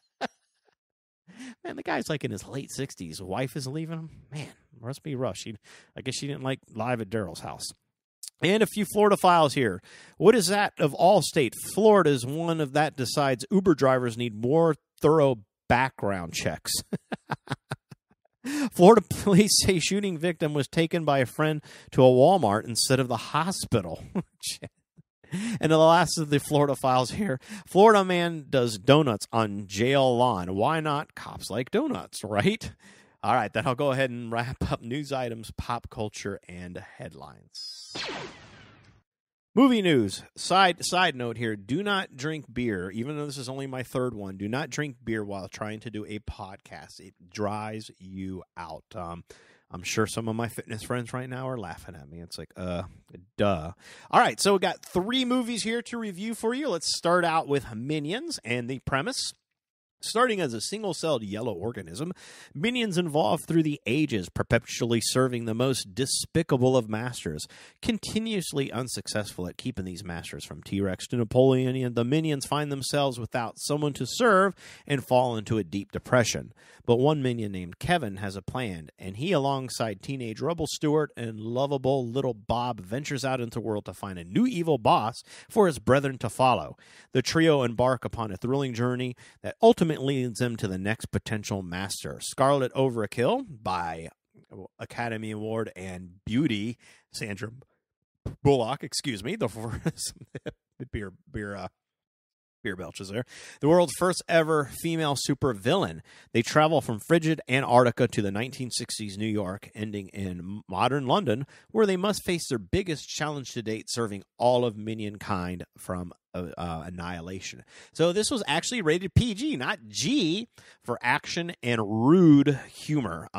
Speaker 1: Man, the guy's like in his late 60s. Wife is leaving him. Man, must be rough. I guess she didn't like live at Daryl's house. And a few Florida files here. What is that of Allstate? Florida is one of that decides Uber drivers need more thorough background checks. Florida police say shooting victim was taken by a friend to a Walmart instead of the hospital. And the last of the Florida files here. Florida man does donuts on jail lawn. Why not? Cops like donuts, right? All right, then I'll go ahead and wrap up news items, pop culture, and headlines. Movie news. Side note here. Do not drink beer. Even though this is only my third one, do not drink beer while trying to do a podcast. It dries you out. I'm sure some of my fitness friends right now are laughing at me. It's like, duh. All right, so we got 3 movies here to review for you. Let's start out with Minions and the premise. Starting as a single-celled yellow organism, minions evolve through the ages, perpetually serving the most despicable of masters. Continuously unsuccessful at keeping these masters from T-Rex to Napoleon, the minions find themselves without someone to serve and fall into a deep depression. But one minion named Kevin has a plan, and he, alongside teenage Rebel Stewart and lovable little Bob, ventures out into the world to find a new evil boss for his brethren to follow. The trio embark upon a thrilling journey that ultimately leads them to the next potential master. Scarlet Overkill by Academy Award and beauty Sandra Bullock, the beer belches there. The world's first ever female super villain. They travel from frigid Antarctica to the 1960s New York, ending in modern London, where they must face their biggest challenge to date, serving all of minion kind from annihilation. So this was actually rated PG, not G, for action and rude humor.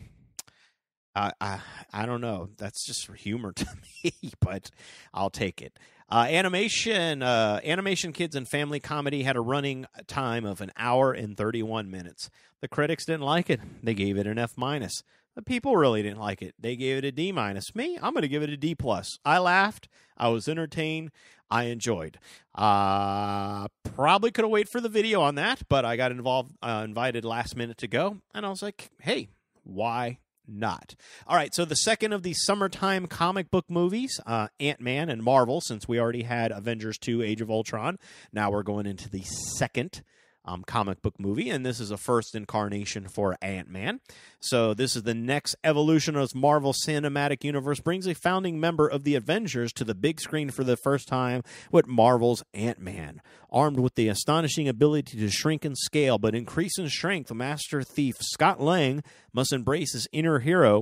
Speaker 1: I don't know. That's just humor to me, but I'll take it. Animation Kids and Family Comedy had a running time of 1 hour and 31 minutes. The critics didn't like it. They gave it an F-. The people really didn't like it. They gave it a D-. Me, I'm going to give it a D+. I laughed. I was entertained. I enjoyed. Probably could have waited for the video on that, but I got invited last minute to go, and I was like, hey, why not? All right, so the second of the summertime comic book movies, Ant-Man and Marvel, since we already had Avengers 2, Age of Ultron. Now we're going into the second comic book movie, and this is a first incarnation for Ant-Man. So this is the next evolution of Marvel Cinematic Universe, brings a founding member of the Avengers to the big screen for the first time with Marvel's Ant-Man. Armed with the astonishing ability to shrink in scale but increase in strength, Master Thief Scott Lang must embrace his inner hero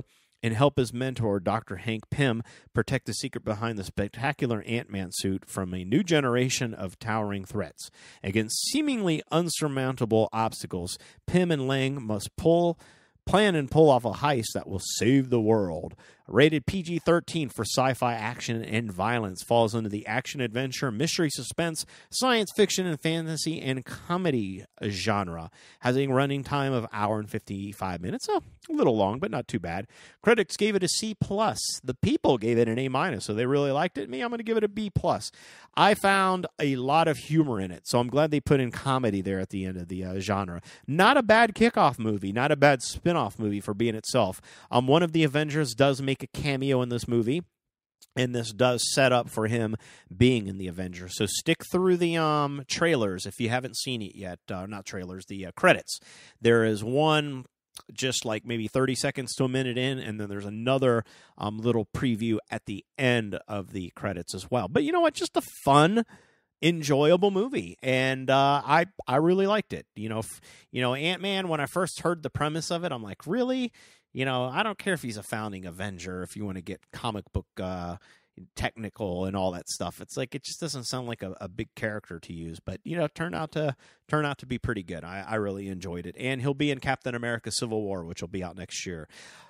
Speaker 1: and help his mentor, Dr. Hank Pym, protect the secret behind the spectacular Ant-Man suit from a new generation of towering threats. Against seemingly unsurmountable obstacles, Pym and Lang must plan and pull off a heist that will save the world. Rated PG-13 for sci-fi action and violence, falls under the action-adventure, mystery suspense, science fiction and fantasy, and comedy genre. Has a running time of 1 hour and 55 minutes. A little long, but not too bad. Critics gave it a C+. The people gave it an A-, so they really liked it. Me, I'm going to give it a B+. I found a lot of humor in it, so I'm glad they put in comedy there at the end of the genre. Not a bad kickoff movie, not a bad spin-off movie for being itself. One of the Avengers does make a cameo in this movie, and this does set up for him being in the Avengers. So stick through the trailers if you haven't seen it yet. Not trailers, the credits. There is one just like maybe 30 seconds to a minute in, and then there's another little preview at the end of the credits as well. But you know what? Just a fun, enjoyable movie, and I really liked it. Ant-Man, when I first heard the premise of it, I'm like, really? I don't care if he's a founding Avenger, if you want to get comic book technical and all that stuff. It's like, it just doesn't sound like a big character to use, but turned out to be pretty good. I really enjoyed it, and he'll be in Captain America: Civil War, which will be out next year.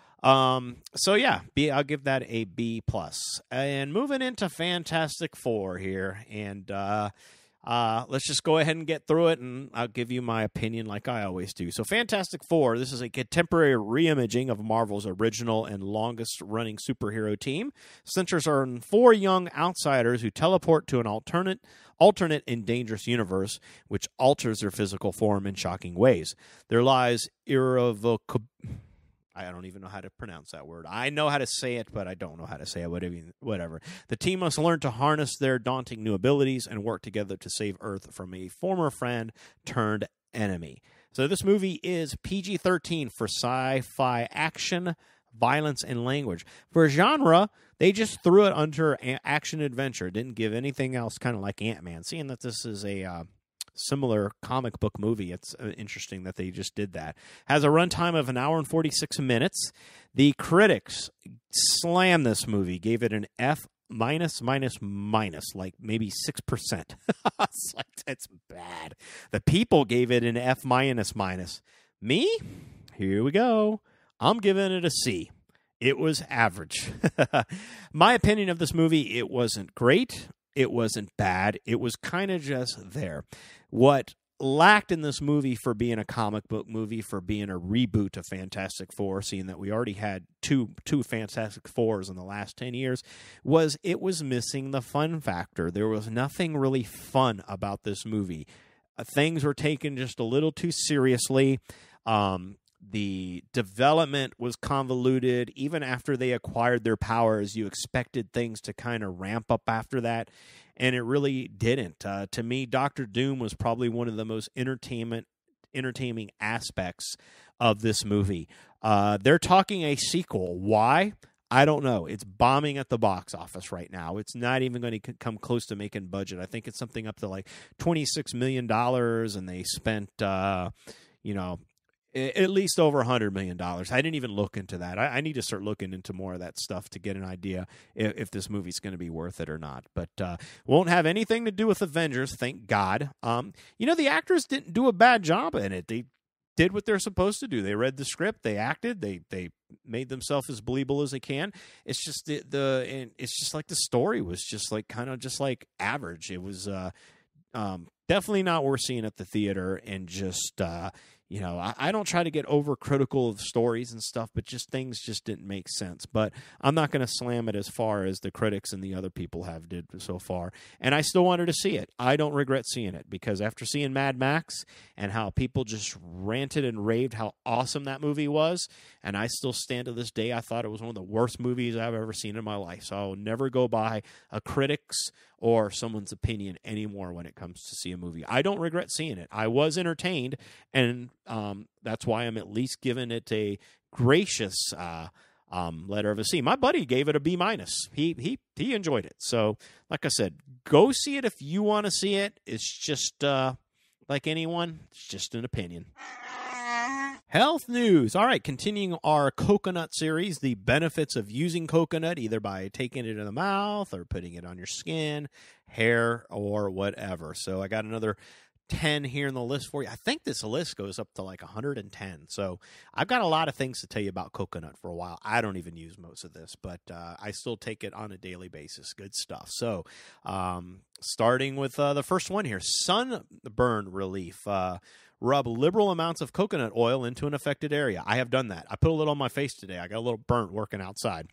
Speaker 1: So yeah, I'll give that a B+. And moving into Fantastic Four here, and let's just go ahead and get through it, and I'll give you my opinion like I always do. So Fantastic Four, this is a contemporary reimaging of Marvel's original and longest-running superhero team. Centers on 4 young outsiders who teleport to an alternate and dangerous universe, which alters their physical form in shocking ways. Their lives irrevocable. I don't even know how to pronounce that word. I know how to say it, but I don't know how to say it. Whatever. The team must learn to harness their daunting new abilities and work together to save Earth from a former friend turned enemy. So this movie is PG-13 for sci-fi action, violence, and language. For genre, they just threw it under action-adventure. Didn't give anything else, kind of like Ant-Man. Seeing that this is a similar comic book movie, it's interesting that they just did that. Has a runtime of 1 hour and 46 minutes. The critics slammed this movie, gave it an F minus, like maybe 6%. It's like, that's bad. The people gave it an F minus. Me? Here we go. I'm giving it a C. It was average. My opinion of this movie, it wasn't great. It wasn't bad. It was kind of just there. What lacked in this movie for being a comic book movie, for being a reboot of Fantastic Four, seeing that we already had two Fantastic Fours in the last 10 years, was it was missing the fun factor. There was nothing really fun about this movie. Things were taken just a little too seriously. The development was convoluted. Even after they acquired their powers, you expected things to kind of ramp up after that, and it really didn't. To me, Doctor Doom was probably one of the most entertaining aspects of this movie. They're talking a sequel. Why? I don't know. It's bombing at the box office right now. It's not even going to come close to making budget. I think it's something up to like $26 million, and they spent, at least over $100 million. I didn't even look into that. I need to start looking into more of that stuff to get an idea if this movie's going to be worth it or not. But won't have anything to do with Avengers, thank God. The actors didn't do a bad job in it. They did what they're supposed to do. They read the script, they acted, they made themselves as believable as they can. It's just it's just like the story was just like kind of just like average. It was definitely not worth seeing at the theater, and just I don't try to get overcritical of stories and stuff, but just things just didn't make sense. But I'm not going to slam it as far as the critics and the other people have did so far. And I still wanted to see it. I don't regret seeing it, because after seeing Mad Max and how people just ranted and raved how awesome that movie was, and I still stand to this day, I thought it was one of the worst movies I've ever seen in my life. So I'll never go by a critic's or someone's opinion anymore when it comes to see a movie. I don't regret seeing it. I was entertained, and that's why I'm at least giving it a gracious letter of a C. My buddy gave it a B-. He enjoyed it. So, like I said, go see it if you want to see it. It's just like anyone, it's just an opinion. Health news. All right, continuing our coconut series, the benefits of using coconut, either by taking it in the mouth or putting it on your skin, hair, or whatever. So I got another 10 here in the list for you. I think this list goes up to like 110. So I've got a lot of things to tell you about coconut for a while. I don't even use most of this, but I still take it on a daily basis. Good stuff. So starting with the first one here, sunburn relief. Rub liberal amounts of coconut oil into an affected area. I have done that. I put a little on my face today. I got a little burnt working outside.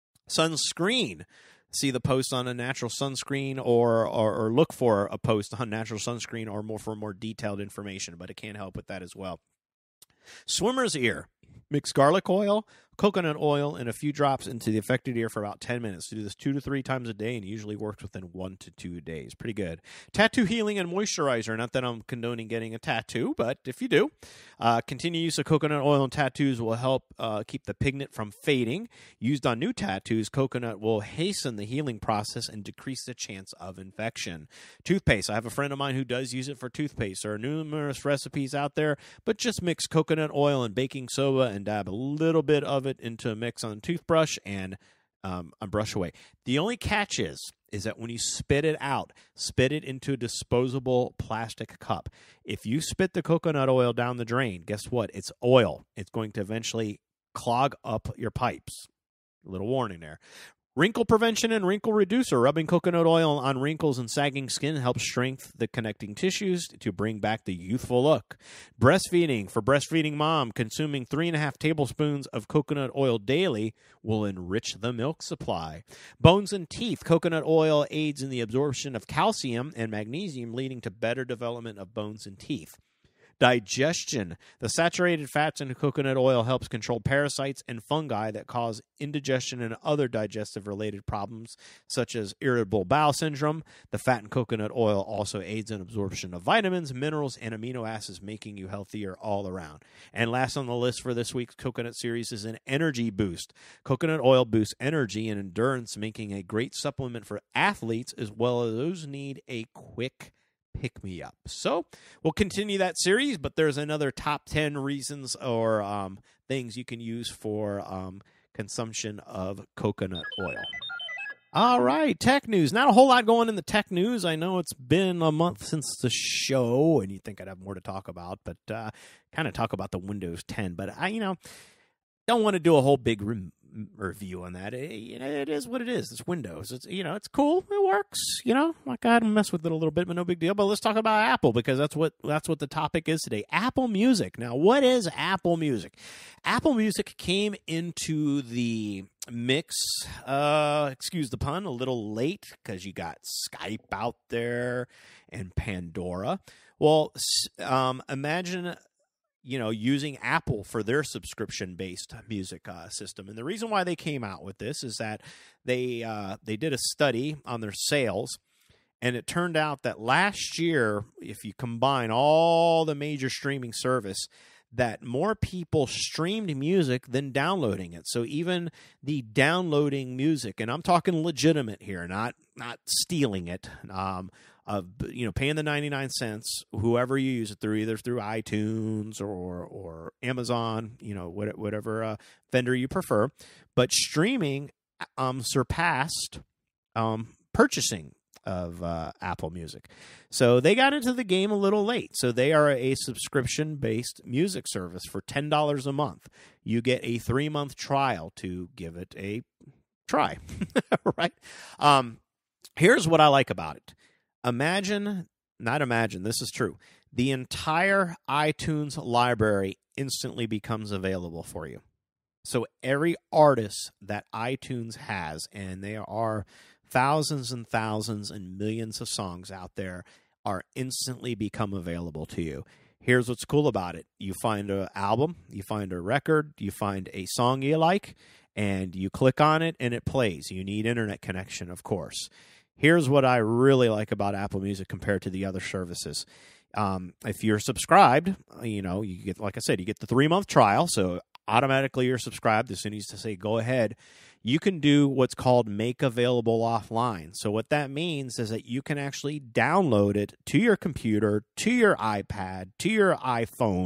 Speaker 1: Sunscreen. See the post on a natural sunscreen or look for a post on natural sunscreen or for more detailed information, but it can help with that as well. Swimmer's ear. Mix garlic oil, coconut oil, and a few drops into the affected ear for about 10 minutes. Do this 2 to 3 times a day and usually works within 1 to 2 days. Pretty good. Tattoo healing and moisturizer. Not that I'm condoning getting a tattoo, but if you do, continued use of coconut oil in tattoos will help keep the pigment from fading. Used on new tattoos, coconut will hasten the healing process and decrease the chance of infection. Toothpaste. I have a friend of mine who does use it for toothpaste. There are numerous recipes out there, but just mix coconut oil and baking soda and dab a little bit of it into a mix on a toothbrush and a brush away. The only catch is that when you spit it out, spit it into a disposable plastic cup. If you spit the coconut oil down the drain, guess what? It's oil. It's going to eventually clog up your pipes. A little warning there. Wrinkle prevention and wrinkle reducer. Rubbing coconut oil on wrinkles and sagging skin helps strengthen the connecting tissues to bring back the youthful look. Breastfeeding. For breastfeeding mom, consuming 3.5 tablespoons of coconut oil daily will enrich the milk supply. Bones and teeth. Coconut oil aids in the absorption of calcium and magnesium, leading to better development of bones and teeth. Digestion. The saturated fats in coconut oil helps control parasites and fungi that cause indigestion and other digestive-related problems, such as irritable bowel syndrome. The fat in coconut oil also aids in absorption of vitamins, minerals, and amino acids, making you healthier all around. And last on the list for this week's coconut series is an energy boost. Coconut oil boosts energy and endurance, making a great supplement for athletes as well as those who need a quick pick-me-up. So we'll continue that series, but there's another top 10 reasons or things you can use for consumption of coconut oil. All right, tech news. Not a whole lot going in the tech news. I know it's been a month since the show, and you'd think I'd have more to talk about, but kind of talk about the Windows 10. But I, don't want to do a whole big review on that. It is what it is. It's Windows. It's it's cool. It works. Like I had to mess with it a little bit, but no big deal. But let's talk about Apple because that's what the topic is today. Apple Music. Now, what is Apple Music? Apple Music came into the mix. Excuse the pun, a little late because you got Skype out there and Pandora. Well, imagine using Apple for their subscription-based music system. And the reason why they came out with this is that they did a study on their sales, and it turned out that last year, if you combine all the major streaming service, that more people streamed music than downloading it. So even the downloading music, and I'm talking legitimate here, not stealing it, paying the 99 cents, whoever you use it through, either through iTunes or Amazon, whatever vendor you prefer. But streaming surpassed purchasing of Apple Music. So they got into the game a little late. So they are a subscription-based music service for $10 a month. You get a 3-month trial to give it a try, right? Here's what I like about it. This is true. The entire iTunes library instantly becomes available for you. So every artist that iTunes has, and there are thousands and thousands and millions of songs out there, are instantly become available to you. Here's what's cool about it. You find an album, you find a record, you find a song you like, and you click on it and it plays. You need internet connection, of course. Here's what I really like about Apple Music compared to the other services. If you're subscribed, you get, like I said, you get the 3-month trial. So automatically you're subscribed as soon as you say go ahead. You can do what's called make available offline. So what that means is that you can actually download it to your computer, to your iPad, to your iPhone,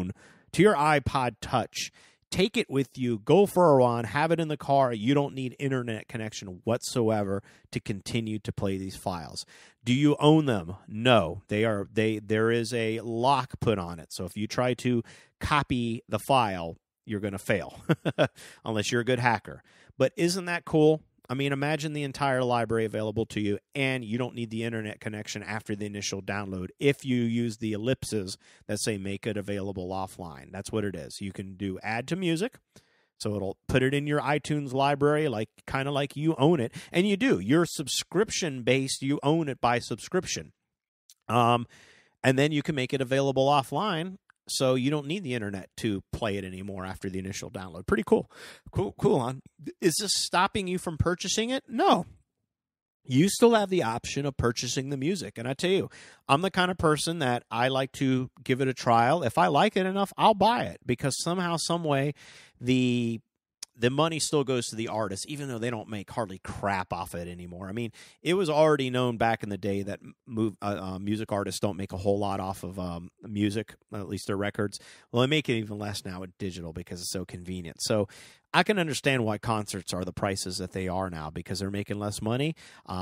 Speaker 1: to your iPod Touch. Take it with you. Go for a run. Have it in the car. You don't need internet connection whatsoever to continue to play these files. Do you own them? No. There is a lock put on it. So if you try to copy the file, you're going to fail unless you're a good hacker. But isn't that cool? I mean, imagine the entire library available to you, and you don't need the internet connection after the initial download if you use the ellipses that say make it available offline. That's what it is. You can do add to music, so it'll put it in your iTunes library, kind of like you own it. And you do. You're subscription-based. You own it by subscription. And then you can make it available offline, so you don't need the internet to play it anymore after the initial download. Pretty cool. Cool. Is this stopping you from purchasing it? No. You still have the option of purchasing the music. And I tell you, I'm the kind of person that I like to give it a trial. If I like it enough, I'll buy it, because somehow, some way, the money still goes to the artist, even though they don't make hardly crap off it anymore. I mean, it was already known back in the day that music artists don't make a whole lot off of music, at least their records. Well, they make it even less now with digital because it's so convenient. So I can understand why concerts are the prices that they are now, because they're making less money.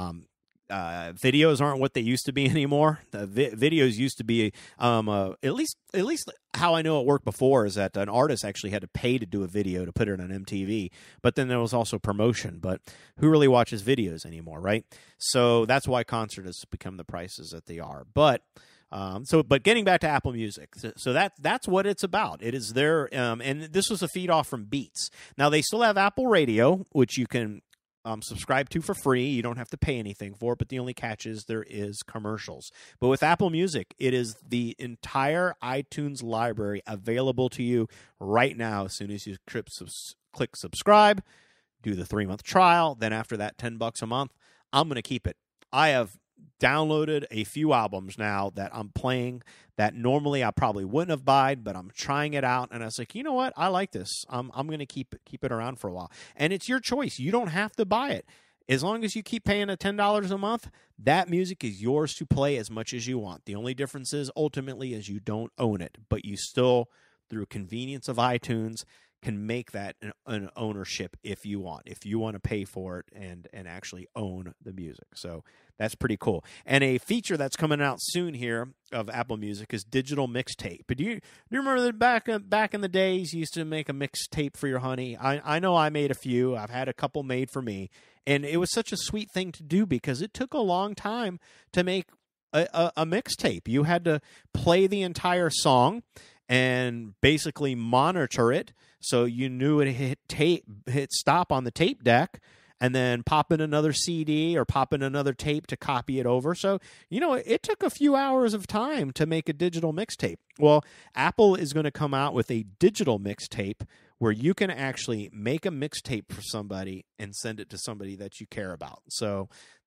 Speaker 1: Videos aren't what they used to be anymore. The videos used to be, at least how I know it worked before, is that an artist actually had to pay to do a video to put it on MTV. But then there was also promotion. But who really watches videos anymore, right? So that's why concert has become the prices that they are. But getting back to Apple Music, so that's what it's about. It is there, and this was a feed off from Beats. Now they still have Apple Radio, which you can subscribe to for free. You don't have to pay anything for it, but the only catch is there is commercials. But with Apple Music, it is the entire iTunes library available to you right now as soon as you click subscribe, do the 3-month trial. Then after that, $10 a month, I'm going to keep it. I have downloaded a few albums now that I'm playing that normally I probably wouldn't have bought, but I'm trying it out, and I was like, you know what, I like this. I'm going to keep it around for a while. And it's your choice. You don't have to buy it. As long as you keep paying the $10 a month, that music is yours to play as much as you want. The only difference is ultimately is you don't own it, but you still, through convenience of iTunes, can make that an ownership if you want to pay for it and actually own the music. So that's pretty cool. And a feature that's coming out soon here of Apple Music is digital mixtape. But do you remember that back in the days you used to make a mixtape for your honey? I know I made a few. I've had a couple made for me. And it was such a sweet thing to do because it took a long time to make a mixtape. You had to play the entire song and basically monitor it so you knew it hit stop on the tape deck, and then pop in another CD or pop in another tape to copy it over. So, it took a few hours of time to make a digital mixtape. Well, Apple is going to come out with a digital mixtape where you can actually make a mixtape for somebody and send it to somebody that you care about. So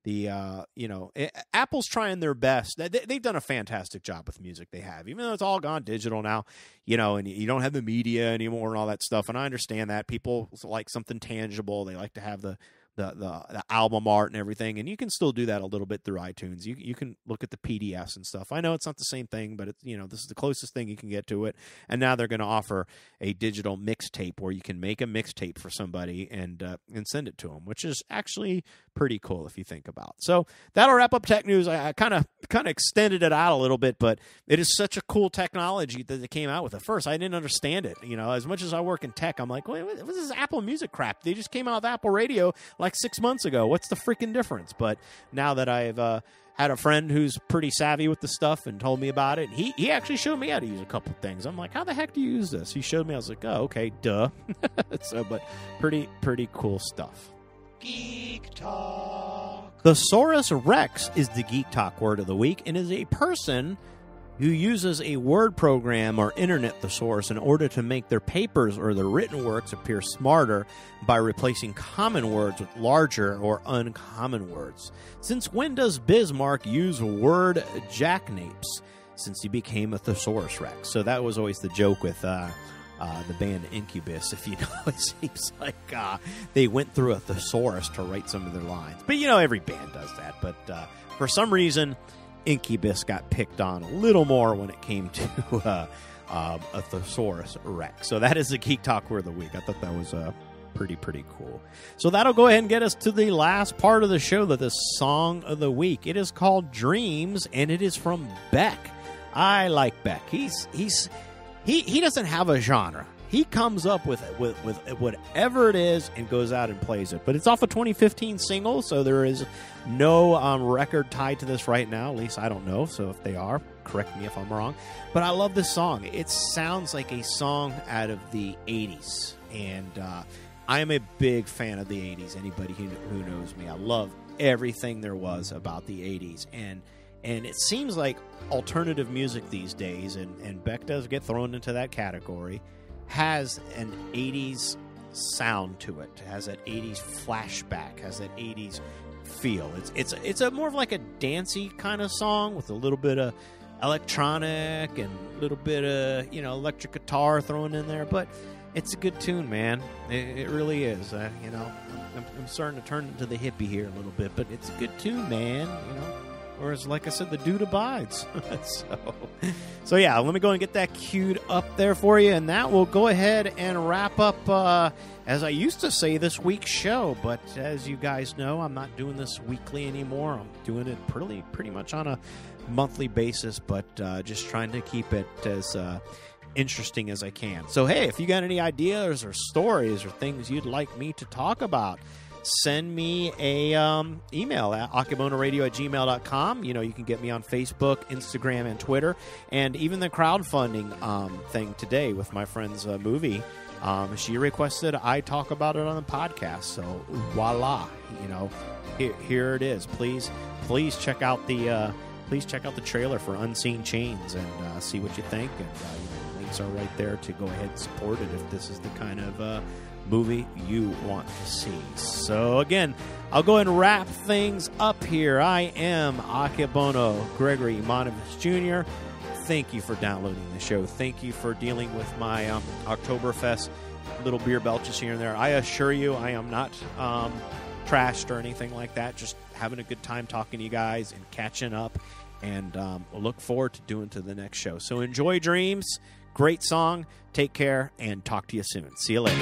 Speaker 1: Apple's trying their best. They've done a fantastic job with music. They have, even though it's all gone digital now, and you don't have the media anymore and all that stuff. And I understand that people like something tangible. They like to have the album art and everything, and you can still do that a little bit through iTunes. You can look at the PDFs and stuff. I know it's not the same thing, but it's this is the closest thing you can get to it. And now they're going to offer a digital mixtape where you can make a mixtape for somebody and send it to them, which is actually pretty cool if you think about. So that'll wrap up tech news. I kind of extended it out a little bit, but it is such a cool technology that they came out with. At first, I didn't understand it. As much as I work in tech, I'm like, wait, what is this Apple Music crap? They just came out with Apple Radio like 6 months ago. What's the freaking difference? But now that I've had a friend who's pretty savvy with the stuff and told me about it, he actually showed me how to use a couple things. I'm like, how the heck do you use this? He showed me. I was like, oh, okay, duh. But pretty cool stuff. Geek Talk. Thesaurus Rex is the Geek Talk word of the week and is a person who uses a word program or internet thesaurus in order to make their papers or their written works appear smarter by replacing common words with larger or uncommon words. Since when does Bismarck use word jackanapes? Since he became a Thesaurus Rex. So that was always the joke with the band Incubus. If you know, it seems like they went through a thesaurus to write some of their lines. But every band does that. But for some reason, Incubus got picked on a little more when it came to a Thesaurus Rex. So that is the Geek Talk Word of the Week. I thought that was pretty cool. So that'll go ahead and get us to the last part of the show, the Song of the Week. It is called Dreams, and it is from Beck. I like Beck. He doesn't have a genre. He comes up with whatever it is and goes out and plays it. But it's off a 2015 single, so there is no record tied to this right now. At least I don't know. So if they are, correct me if I'm wrong. But I love this song. It sounds like a song out of the 80s. And I am a big fan of the 80s. Anybody who knows me, I love everything there was about the 80s. And it seems like alternative music these days, and Beck does get thrown into that category, has an 80s sound to it, has that 80s flashback, has that 80s feel. It's a more of like a dancey kind of song with a little bit of electronic and a little bit of electric guitar thrown in there, but it's a good tune, man. It really is. I'm starting to turn into the hippie here a little bit, but it's a good tune, man. Or as like I said, the dude abides. So yeah, let me go and get that queued up there for you, and that will go ahead and wrap up, as I used to say, this week's show. But as you guys know, I'm not doing this weekly anymore. I'm doing it pretty much on a monthly basis, but just trying to keep it as interesting as I can. So hey, if you got any ideas or stories or things you'd like me to talk about, send me a email at akebonoradio@gmail.com. You can get me on Facebook, Instagram, and Twitter, and even the crowdfunding thing today with my friend's movie. She requested I talk about it on the podcast, so voila, here it is. Please check out the trailer for Unseen Chains and see what you think. And links are right there to go ahead and support it if this is the kind of movie you want to see. So again, I'll go ahead and wrap things up here. I am Akebono Gregory Monovich Jr. Thank you for downloading the show. Thank you for dealing with my Oktoberfest little beer belches here and there. I assure you I am not trashed or anything like that. Just having a good time talking to you guys and catching up, and we'll look forward to doing to the next show. So enjoy Dreams. Great song. Take care, and talk to you soon. See you later.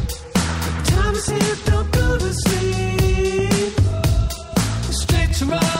Speaker 2: Tomorrow